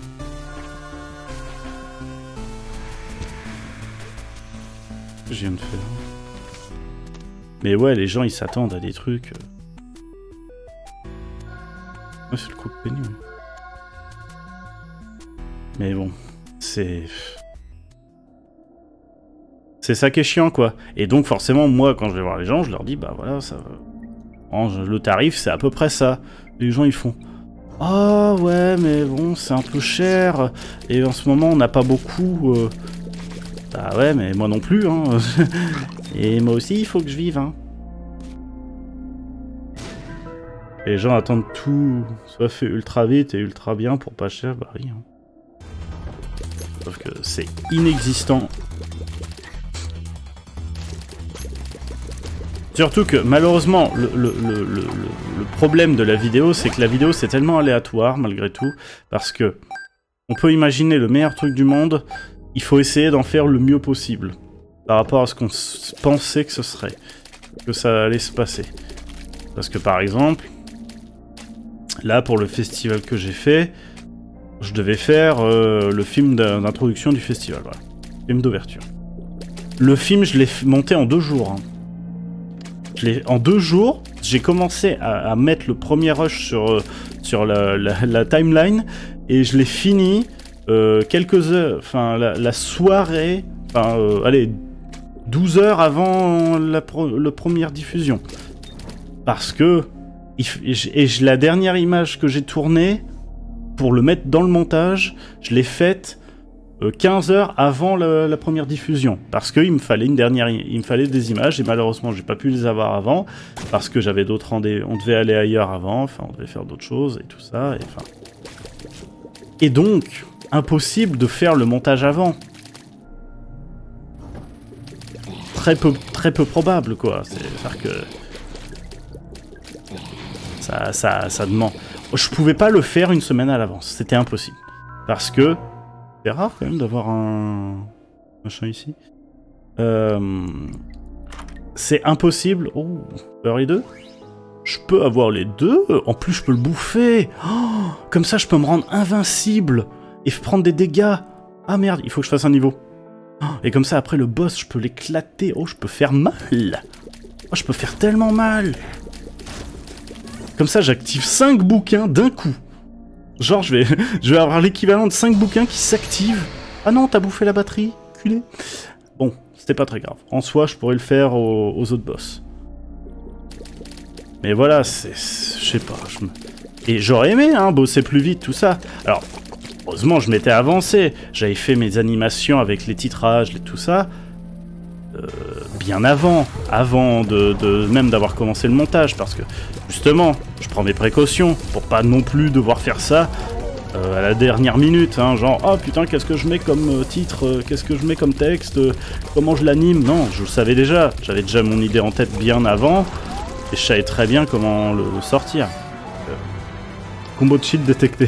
Je viens de faire... mais ouais, les gens, ils s'attendent à des trucs... ouais, c'est le coup de penny, ouais. Mais bon, c'est ça qui est chiant, quoi. Et donc, forcément, moi, quand je vais voir les gens, je leur dis, bah voilà, ça... le tarif, c'est à peu près ça. Les gens, ils font... ah ouais, mais bon, c'est un peu cher. Et en ce moment, on n'a pas beaucoup... bah ouais, mais moi non plus, hein. Et moi aussi, il faut que je vive, hein. Et les gens attendent tout soit fait ultra vite et ultra bien pour pas cher, bah oui, hein. Sauf que c'est inexistant. Surtout que, malheureusement, le problème de la vidéo, c'est que la vidéo, c'est tellement aléatoire, malgré tout, parce que on peut imaginer le meilleur truc du monde, il faut essayer d'en faire le mieux possible, par rapport à ce qu'on pensait que ce serait, que ça allait se passer. Parce que, par exemple, là, pour le festival que j'ai fait, je devais faire le film d'introduction du festival, voilà. Film d'ouverture. Le film, je l'ai monté en 2 jours. Hein. En 2 jours, j'ai commencé à mettre le premier rush sur la timeline, et je l'ai fini quelques heures, enfin la soirée, enfin allez, 12 heures avant la première diffusion. Parce que, la dernière image que j'ai tournée, pour le mettre dans le montage, je l'ai faite 15 heures avant la première diffusion. Parce qu'il me fallait il me fallait des images, et malheureusement, j'ai pas pu les avoir avant, parce que j'avais d'autres rendez-vous, on devait aller ailleurs avant, enfin, on devait faire d'autres choses, et tout ça, et enfin... Et donc, impossible de faire le montage avant. Très peu probable, quoi. C'est-à-dire que... Ça demande... Je pouvais pas le faire une semaine à l'avance. C'était impossible. Parce que... C'est rare, quand même, d'avoir un... machin ici. C'est impossible... Oh, avoir les deux. Je peux avoir les deux. En plus, je peux le bouffer. Oh, comme ça, je peux me rendre invincible. Et prendre des dégâts. Ah merde, il faut que je fasse un niveau. Oh, et comme ça, après, le boss, je peux l'éclater. Oh, je peux faire mal. Oh, je peux faire tellement mal. Comme ça, j'active 5 bouquins d'un coup. Genre, je vais avoir l'équivalent de 5 bouquins qui s'activent. Ah non, t'as bouffé la batterie, culé. Bon, c'était pas très grave. En soi, je pourrais le faire aux autres boss. Mais voilà, c'est... Je sais pas, Et j'aurais aimé, hein, bosser plus vite, tout ça. Alors, heureusement, je m'étais avancé. J'avais fait mes animations avec les titrages et tout ça. Bien avant même d'avoir commencé le montage, parce que, justement, je prends mes précautions pour pas non plus devoir faire ça à la dernière minute, hein, genre, oh putain, qu'est-ce que je mets comme titre, qu'est-ce que je mets comme texte, comment je l'anime. Non, je le savais déjà, j'avais déjà mon idée en tête bien avant, et je savais très bien comment le sortir. Combo de cheat détecté.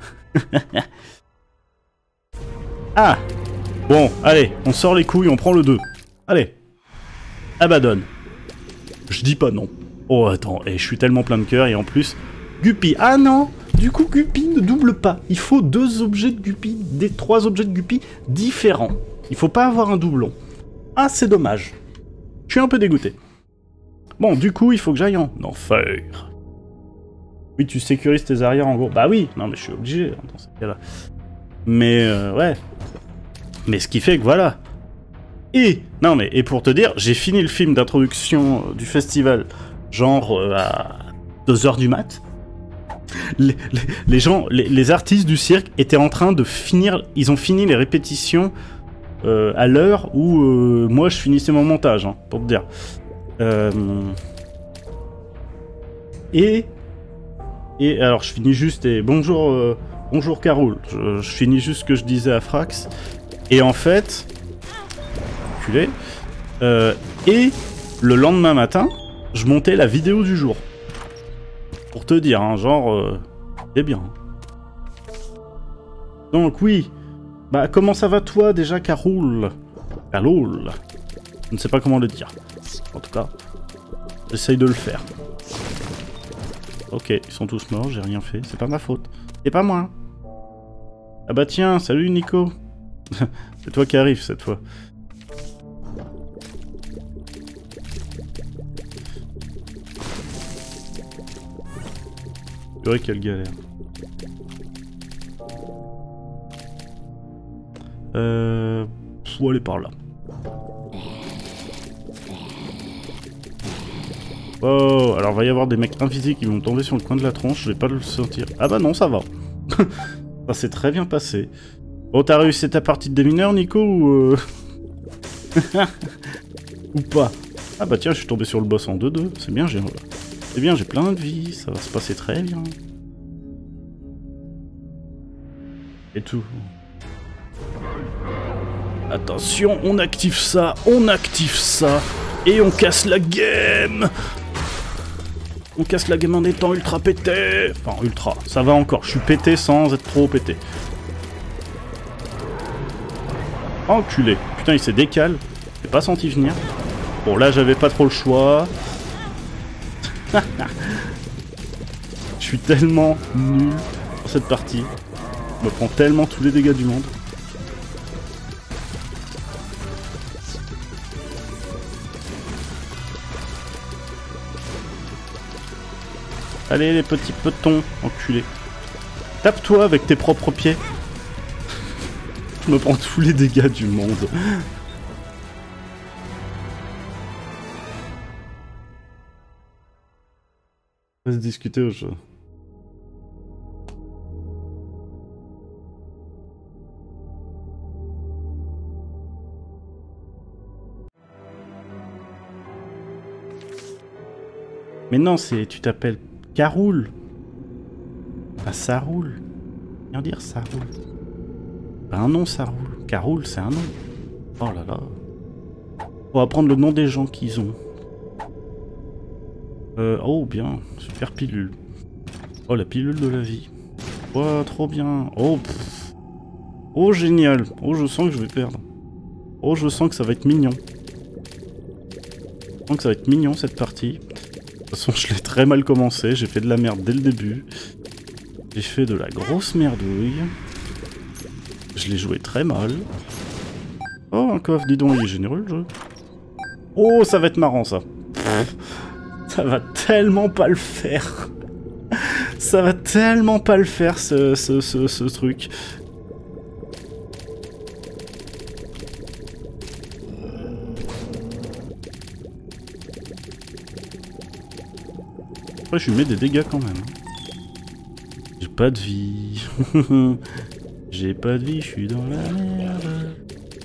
Ah, bon, allez, on sort les couilles, on prend le 2. Allez, Abaddon. Je dis pas non. Oh, attends, et je suis tellement plein de cœur, et en plus, Guppy. Ah non, du coup, Guppy ne double pas. Il faut 2 objets de Guppy, 3 objets de Guppy différents. Il faut pas avoir un doublon. Ah, c'est dommage. Je suis un peu dégoûté. Bon, du coup, il faut que j'aille en enfer. Oui, tu sécurises tes arrières en gros. Bah oui, non mais je suis obligé dans ce cas-là. Mais ouais. Mais ce qui fait que voilà. Et pour te dire, j'ai fini le film d'introduction du festival, genre à 2h du mat. Les gens, les artistes du cirque étaient en train de finir, ils ont fini les répétitions à l'heure où moi je finissais mon montage, hein, pour te dire. Et alors je finis juste, et bonjour Caroul, je finis juste ce que je disais à Frax, et en fait, enculé, et le lendemain matin, je montais la vidéo du jour. Pour te dire, hein, genre, c'est bien. Donc oui, bah comment ça va toi déjà Caroul? Caroul, je ne sais pas comment le dire. En tout cas, j'essaye de le faire. Ok, ils sont tous morts, j'ai rien fait, c'est pas ma faute. C'est pas moi. Ah bah tiens, salut Nico. C'est toi qui arrive cette fois. C'est vrai quelle galère. Faut aller par là. Oh, alors va y avoir des mecs invisibles qui vont tomber sur le coin de la tronche, je vais pas le sentir. Ah bah non, ça va. Ça s'est très bien passé. Bon, t'as réussi ta partie de démineur, Nico, ou... ou pas? Ah bah tiens, je suis tombé sur le boss en 2-2, c'est bien, j'ai plein de vie, ça va se passer très bien. Et tout. Attention, on active ça, et on casse la game. On casse la game en étant ultra pété. Enfin, ultra, ça va encore, je suis pété sans être trop pété. Enculé. Putain, il s'est décalé. J'ai pas senti venir. Bon, là, j'avais pas trop le choix. Je suis tellement nul dans cette partie. Je me prends tellement tous les dégâts du monde. Allez, les petits petons, enculés. Tape-toi avec tes propres pieds. Je me prends tous les dégâts du monde. On va se discuter au jeu. Mais non, tu t'appelles Caroul. Ah, ça roule. Rien dire, ça roule. Ben un nom, ça roule. Caroule, c'est un nom. Oh là là. On va prendre le nom des gens qu'ils ont. Oh, bien. Super pilule. Oh, la pilule de la vie. Oh, trop bien. Oh, pff. Oh, génial. Oh, je sens que je vais perdre. Oh, je sens que ça va être mignon. Je sens que ça va être mignon, cette partie. De toute façon, je l'ai très mal commencé. J'ai fait de la merde dès le début. J'ai fait de la grosse merdouille. Je l'ai joué très mal. Oh, un coffre. Dis donc, il est généreux, le jeu. Oh, ça va être marrant, ça. Ça va tellement pas le faire. Ça va tellement pas le faire, ce truc. Après, je lui mets des dégâts quand même. J'ai pas de vie. J'ai pas de vie, je suis dans la merde.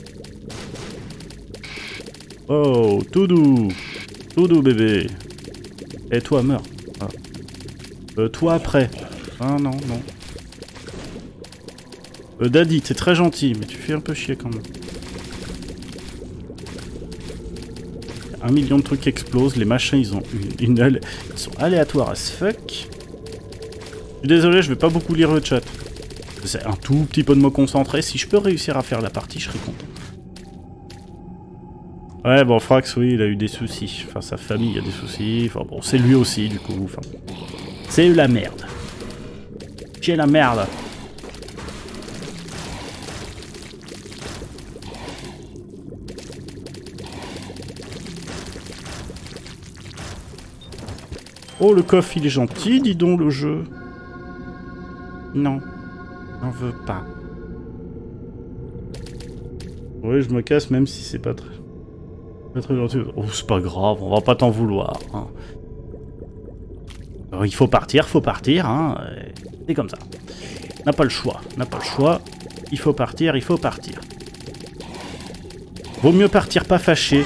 Oh, tout doux. Tout doux, bébé. Et toi, meurs. Ah. Toi après. Ah non, non. Daddy, t'es très gentil, mais tu fais un peu chier quand même. 1 million de trucs qui explosent, les machins ils ont ils sont aléatoires as fuck. Je suis désolé, je vais pas beaucoup lire le chat. C'est un tout petit peu de me concentrer. Si je peux réussir à faire la partie, je serai content. Ouais, bon, Frax, oui, il a eu des soucis. Enfin, sa famille a des soucis. Enfin, bon, c'est lui aussi, du coup. Enfin, c'est la merde. J'ai la merde. Oh, le coffre, il est gentil, dis donc, le jeu. Non, j'en veux pas. Oui, je me casse, même si c'est pas très gentil. Oh, c'est pas grave, on va pas t'en vouloir. Hein. Alors, il faut partir, hein. C'est comme ça. N'a pas le choix, Il faut partir, Vaut mieux partir pas fâché.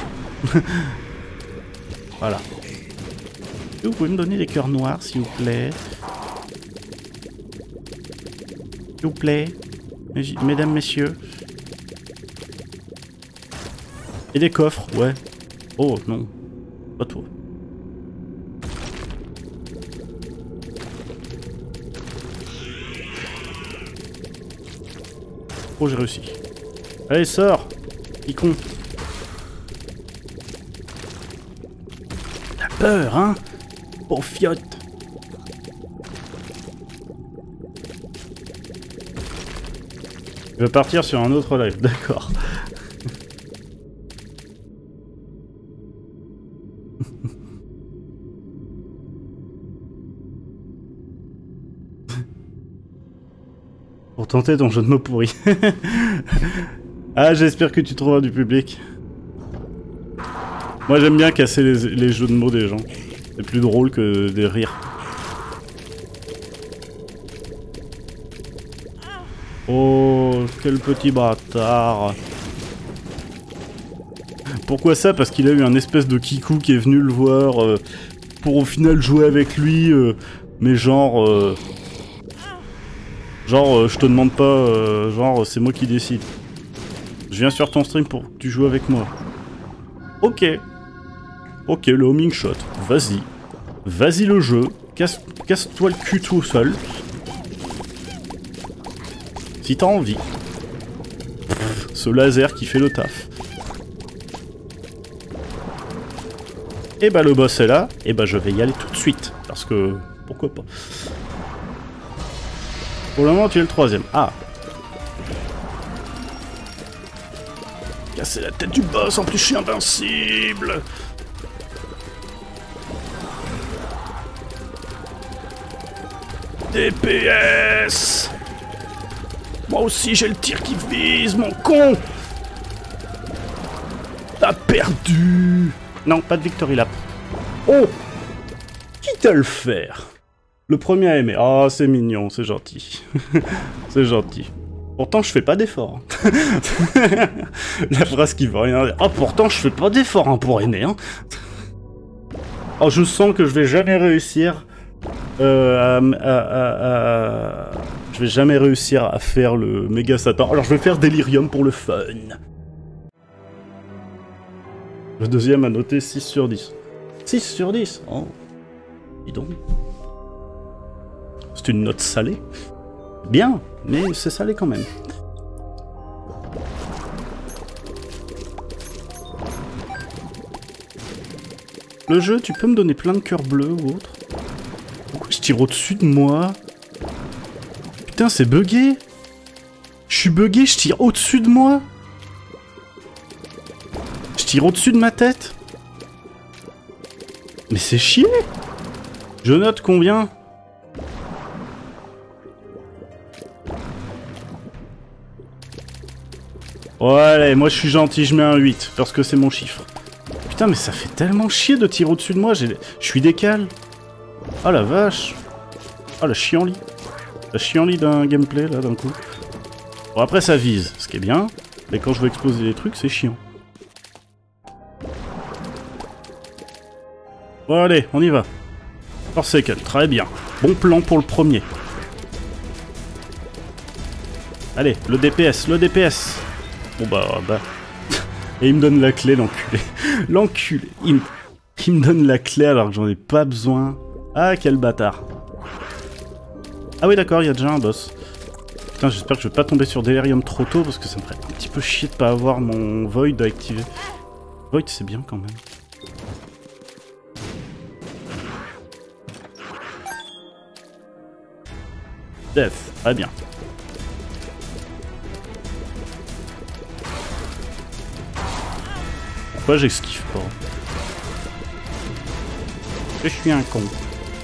Voilà. Vous pouvez me donner des cœurs noirs, s'il vous plaît. S'il vous plaît. Mesdames, messieurs. Et des coffres, ouais. Oh, non. Pas toi. Oh, j'ai réussi. Allez, sors. Il con. T'as peur, hein? Pauvre fiotte. Je vais partir sur un autre live, d'accord. Pour tenter ton jeu de mots pourri. Ah, j'espère que tu trouveras du public. Moi, j'aime bien casser les jeux de mots des gens. C'est plus drôle que des rires. Oh, quel petit bâtard. Pourquoi ça? Parce qu'il a eu un espèce de kikou qui est venu le voir pour au final jouer avec lui. Mais genre... je te demande pas... c'est moi qui décide. Je viens sur ton stream pour que tu joues avec moi. Ok. Ok, le homing shot. Vas-y. Vas-y le jeu. Casse-toi le cul tout seul. Si t'as envie. Ce laser qui fait le taf. Et bah le boss est là. Et bah je vais y aller tout de suite. Parce que... pourquoi pas. Pour le moment tu es le troisième. Ah. Casser la tête du boss. En plus je suis invincible. DPS. Moi aussi j'ai le tir qui vise, mon con. T'as perdu. Non, pas de victory lap. Oh. Quitte à le faire. Le premier a aimé. Ah, c'est mignon, c'est gentil. C'est gentil. Pourtant, je fais pas d'effort. La phrase qui veut rien dire. Ah, pourtant, je fais pas d'effort hein, pour aimer. Hein. Oh, je sens que je vais jamais réussir. Je vais jamais réussir à faire le méga Satan. Alors je vais faire Delirium pour le fun. Le deuxième a noté 6 sur 10. 6 sur 10 oh. Dis donc. C'est une note salée. Bien, mais c'est salé quand même. Le jeu, tu peux me donner plein de cœurs bleus ou autre? Pourquoi je tire au-dessus de moi? Putain, c'est bugué. Je suis bugué, je tire au-dessus de moi. Je tire au-dessus de ma tête. Mais c'est chier. Je note combien? Oh, allez, moi je suis gentil, je mets un 8, parce que c'est mon chiffre. Putain, mais ça fait tellement chier de tirer au-dessus de moi, je suis décalé. Oh la vache. Oh la chienlit. La chienlit d'un gameplay, là, d'un coup. Bon, après ça vise, ce qui est bien, mais quand je veux exploser les trucs, c'est chiant. Bon, allez, on y va. Forsaken, très bien. Bon plan pour le premier. Allez, le DPS, le DPS. Bon bah... Et il me donne la clé, l'enculé. L'enculé. Il me donne la clé alors que j'en ai pas besoin. Ah, quel bâtard. Ah oui, d'accord, il y a déjà un boss. Putain, j'espère que je vais pas tomber sur Delirium trop tôt, parce que ça me ferait un petit peu chier de pas avoir mon Void activé. Void, c'est bien quand même. Death, très bien. Pourquoi j'esquive pas? Je suis un con.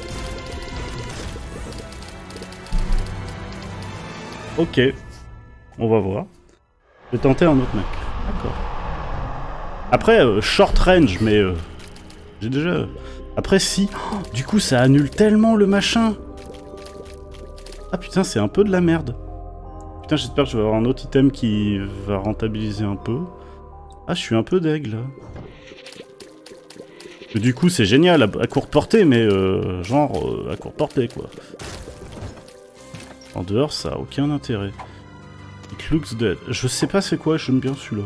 Ok. On va voir. Je vais tenter un autre mec. D'accord. Après, short range, mais... j'ai déjà... Après, si... Oh, du coup, ça annule tellement le machin. Ah putain, c'est un peu de la merde. Putain, j'espère que je vais avoir un autre item qui va rentabiliser un peu. Ah, je suis un peu deg, là. Mais du coup, c'est génial à courte portée, mais genre à courte portée, quoi. En dehors, ça a aucun intérêt. It looks dead. Je sais pas c'est quoi, j'aime bien celui-là.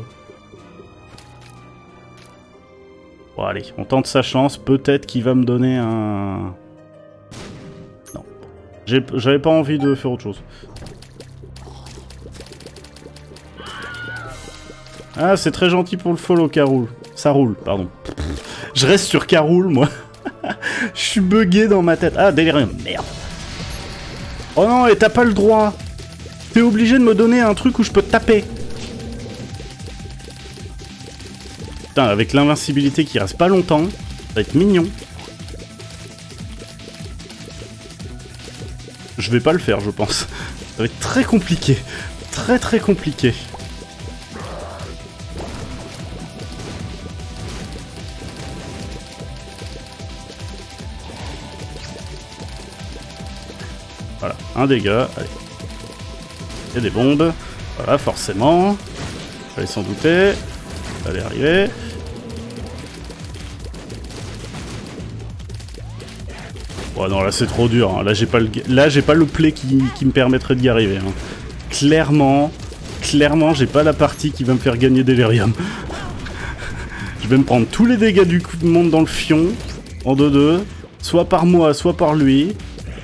Bon, allez, on tente sa chance. Peut-être qu'il va me donner un... Non. J'avais pas envie de faire autre chose. Ah, c'est très gentil pour le follow, Caroul. Ça roule, pardon. Je reste sur Caroul, moi. Je suis bugué dans ma tête. Ah, Delirium, merde. Oh non, et t'as pas le droit. T'es obligé de me donner un truc où je peux te taper. Putain, avec l'invincibilité qui reste pas longtemps, ça va être mignon. Je vais pas le faire, je pense. Ça va être très compliqué. Très très compliqué. Voilà, un dégât, allez. Il y a des bombes, voilà, forcément. Fallait s'en douter. Ça allait arriver. Oh non, là c'est trop dur, hein. Là j'ai pas le play qui me permettrait d'y arriver. Hein. Clairement, j'ai pas la partie qui va me faire gagner Delirium. Je vais me prendre tous les dégâts du monde dans le fion, en 2-2, soit par moi, soit par lui.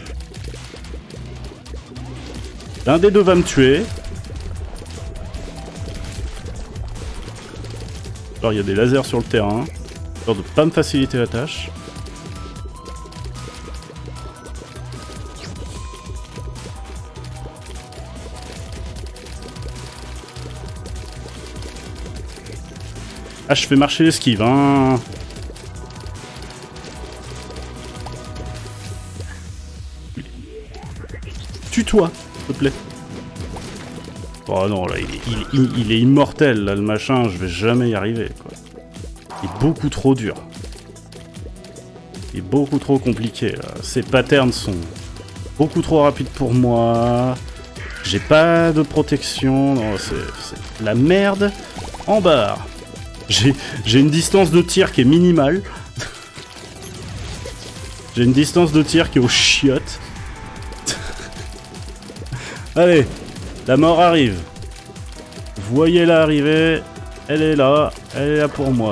L'un des deux va me tuer. Alors il y a des lasers sur le terrain. Histoire de pas me faciliter la tâche. Ah, je fais marcher l'esquive, hein. Tue-toi, s'il te plaît. Oh non, là, il est immortel, là, le machin. Je vais jamais y arriver, quoi. Il est beaucoup trop dur. Il est beaucoup trop compliqué, là. Ces patterns sont beaucoup trop rapides pour moi. J'ai pas de protection. Non, c'est la merde en barre. J'ai une distance de tir qui est minimale. J'ai une distance de tir qui est aux chiottes. Allez, la mort arrive. Voyez-la arriver. Elle est là pour moi.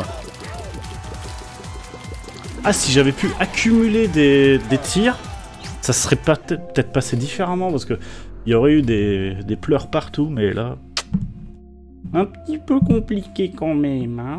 Ah, si j'avais pu accumuler des tirs, ça serait peut-être passé différemment, parce que il y aurait eu des pleurs partout, mais là... Un petit peu compliqué quand même, hein.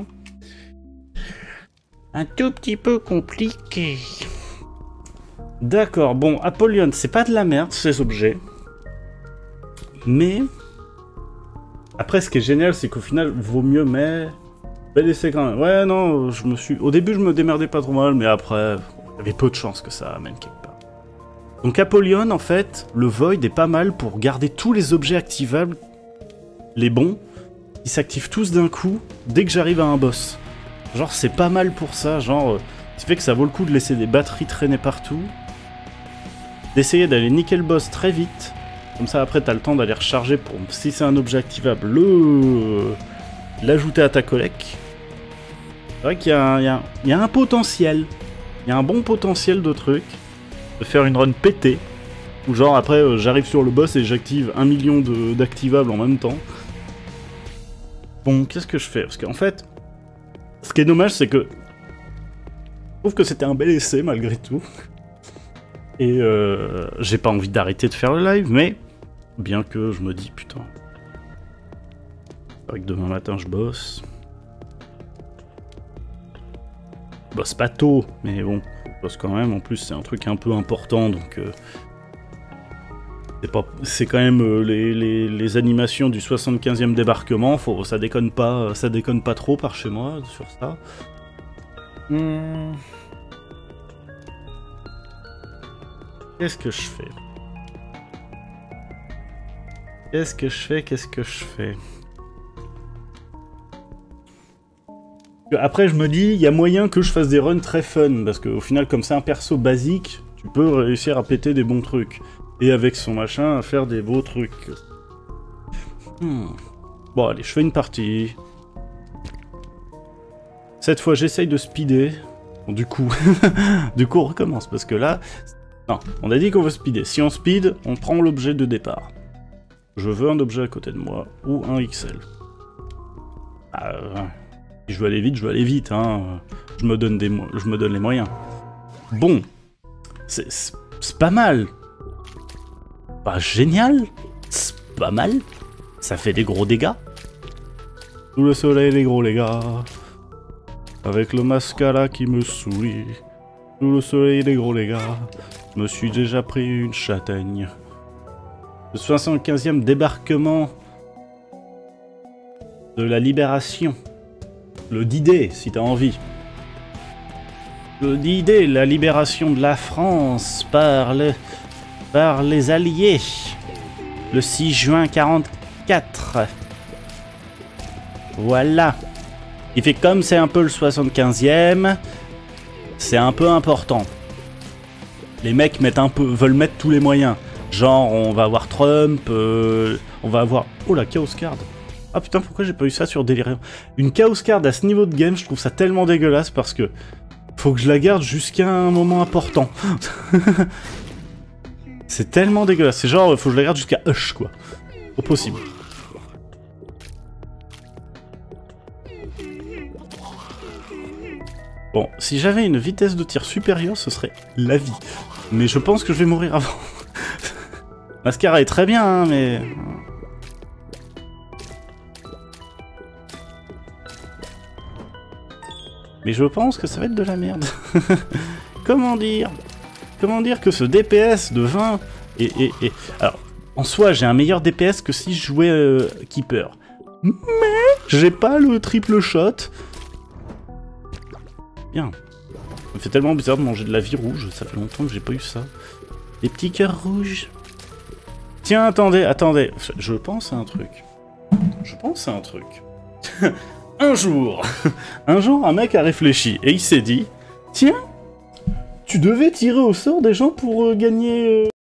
Un tout petit peu compliqué. D'accord, bon, Apollyon, c'est pas de la merde, ces objets. Mais... Après, ce qui est génial, c'est qu'au final, vaut mieux, mais... Bel essai quand même. Ouais, non, au début, je me démerdais pas trop mal, mais après, il y avait peu de chances que ça amène quelque part. Donc Apollyon, en fait, le Void est pas mal pour garder tous les objets activables, les bons, ils s'activent tous d'un coup, dès que j'arrive à un boss. Genre, c'est pas mal pour ça, genre... Ça fait que ça vaut le coup de laisser des batteries traîner partout, d'essayer d'aller niquer le boss très vite, comme ça après t'as le temps d'aller recharger pour, si c'est un objet activable, l'ajouter à ta collecte. C'est vrai qu'il y a un potentiel, il y a un bon potentiel de truc, de faire une run pétée, ou genre après j'arrive sur le boss et j'active 1 million d'activables en même temps. Bon, qu'est-ce que je fais? Parce qu'en fait, ce qui est dommage c'est que je trouve que c'était un bel essai malgré tout. Et j'ai pas envie d'arrêter de faire le live, mais bien que je me dis putain. C'est vrai que demain matin je bosse. Je bosse pas tôt, mais bon, je bosse quand même. En plus c'est un truc un peu important, donc c'est quand même les animations du 75e débarquement. Ça déconne pas trop par chez moi sur ça. Qu'est-ce que je fais? Qu'est-ce que je fais? Après, je me dis, il y a moyen que je fasse des runs très fun, parce qu'au final, comme c'est un perso basique, tu peux réussir à péter des bons trucs. Et avec son machin, à faire des beaux trucs. Bon, allez, je fais une partie. Cette fois, j'essaye de speeder. Bon, du coup, on recommence, parce que là... Non, on a dit qu'on veut speeder. Si on speed, on prend l'objet de départ. Je veux un objet à côté de moi, ou un XL. Si je veux aller vite, je veux aller vite, hein. Je me donne les moyens. Bon. C'est pas mal. Pas génial. C'est pas mal. Ça fait des gros dégâts. Sous le soleil, les gros gars. Avec le mascara qui me sourit. Sous le soleil, les gros gars. Je me suis déjà pris une châtaigne. Le 75e débarquement de la libération. Le D-Day, si t'as envie. Le D-Day, la libération de la France par les Alliés. Le 6 juin 44. Voilà. Il fait comme c'est un peu le 75e, c'est un peu important. Les mecs veulent mettre tous les moyens. Genre, on va avoir Trump, on va avoir... Oh, la Chaos Card. Ah putain, pourquoi j'ai pas eu ça sur Delirium? Une Chaos Card à ce niveau de game, je trouve ça tellement dégueulasse parce que... Faut que je la garde jusqu'à un moment important. C'est tellement dégueulasse. C'est genre, faut que je la garde jusqu'à Hush, quoi. Au possible. Bon, si j'avais une vitesse de tir supérieure, ce serait la vie. Mais je pense que je vais mourir avant. Mascara est très bien, hein, mais... Mais je pense que ça va être de la merde. Comment dire que ce DPS de 20 et... Alors, en soi, j'ai un meilleur DPS que si je jouais Keeper. Mais j'ai pas le triple shot. Bien. Ça me fait tellement bizarre de manger de la vie rouge, ça fait longtemps que j'ai pas eu ça. Des petits cœurs rouges. Tiens, attendez. Je pense à un truc. Un jour, un mec a réfléchi et il s'est dit, tiens, tu devais tirer au sort des gens pour gagner...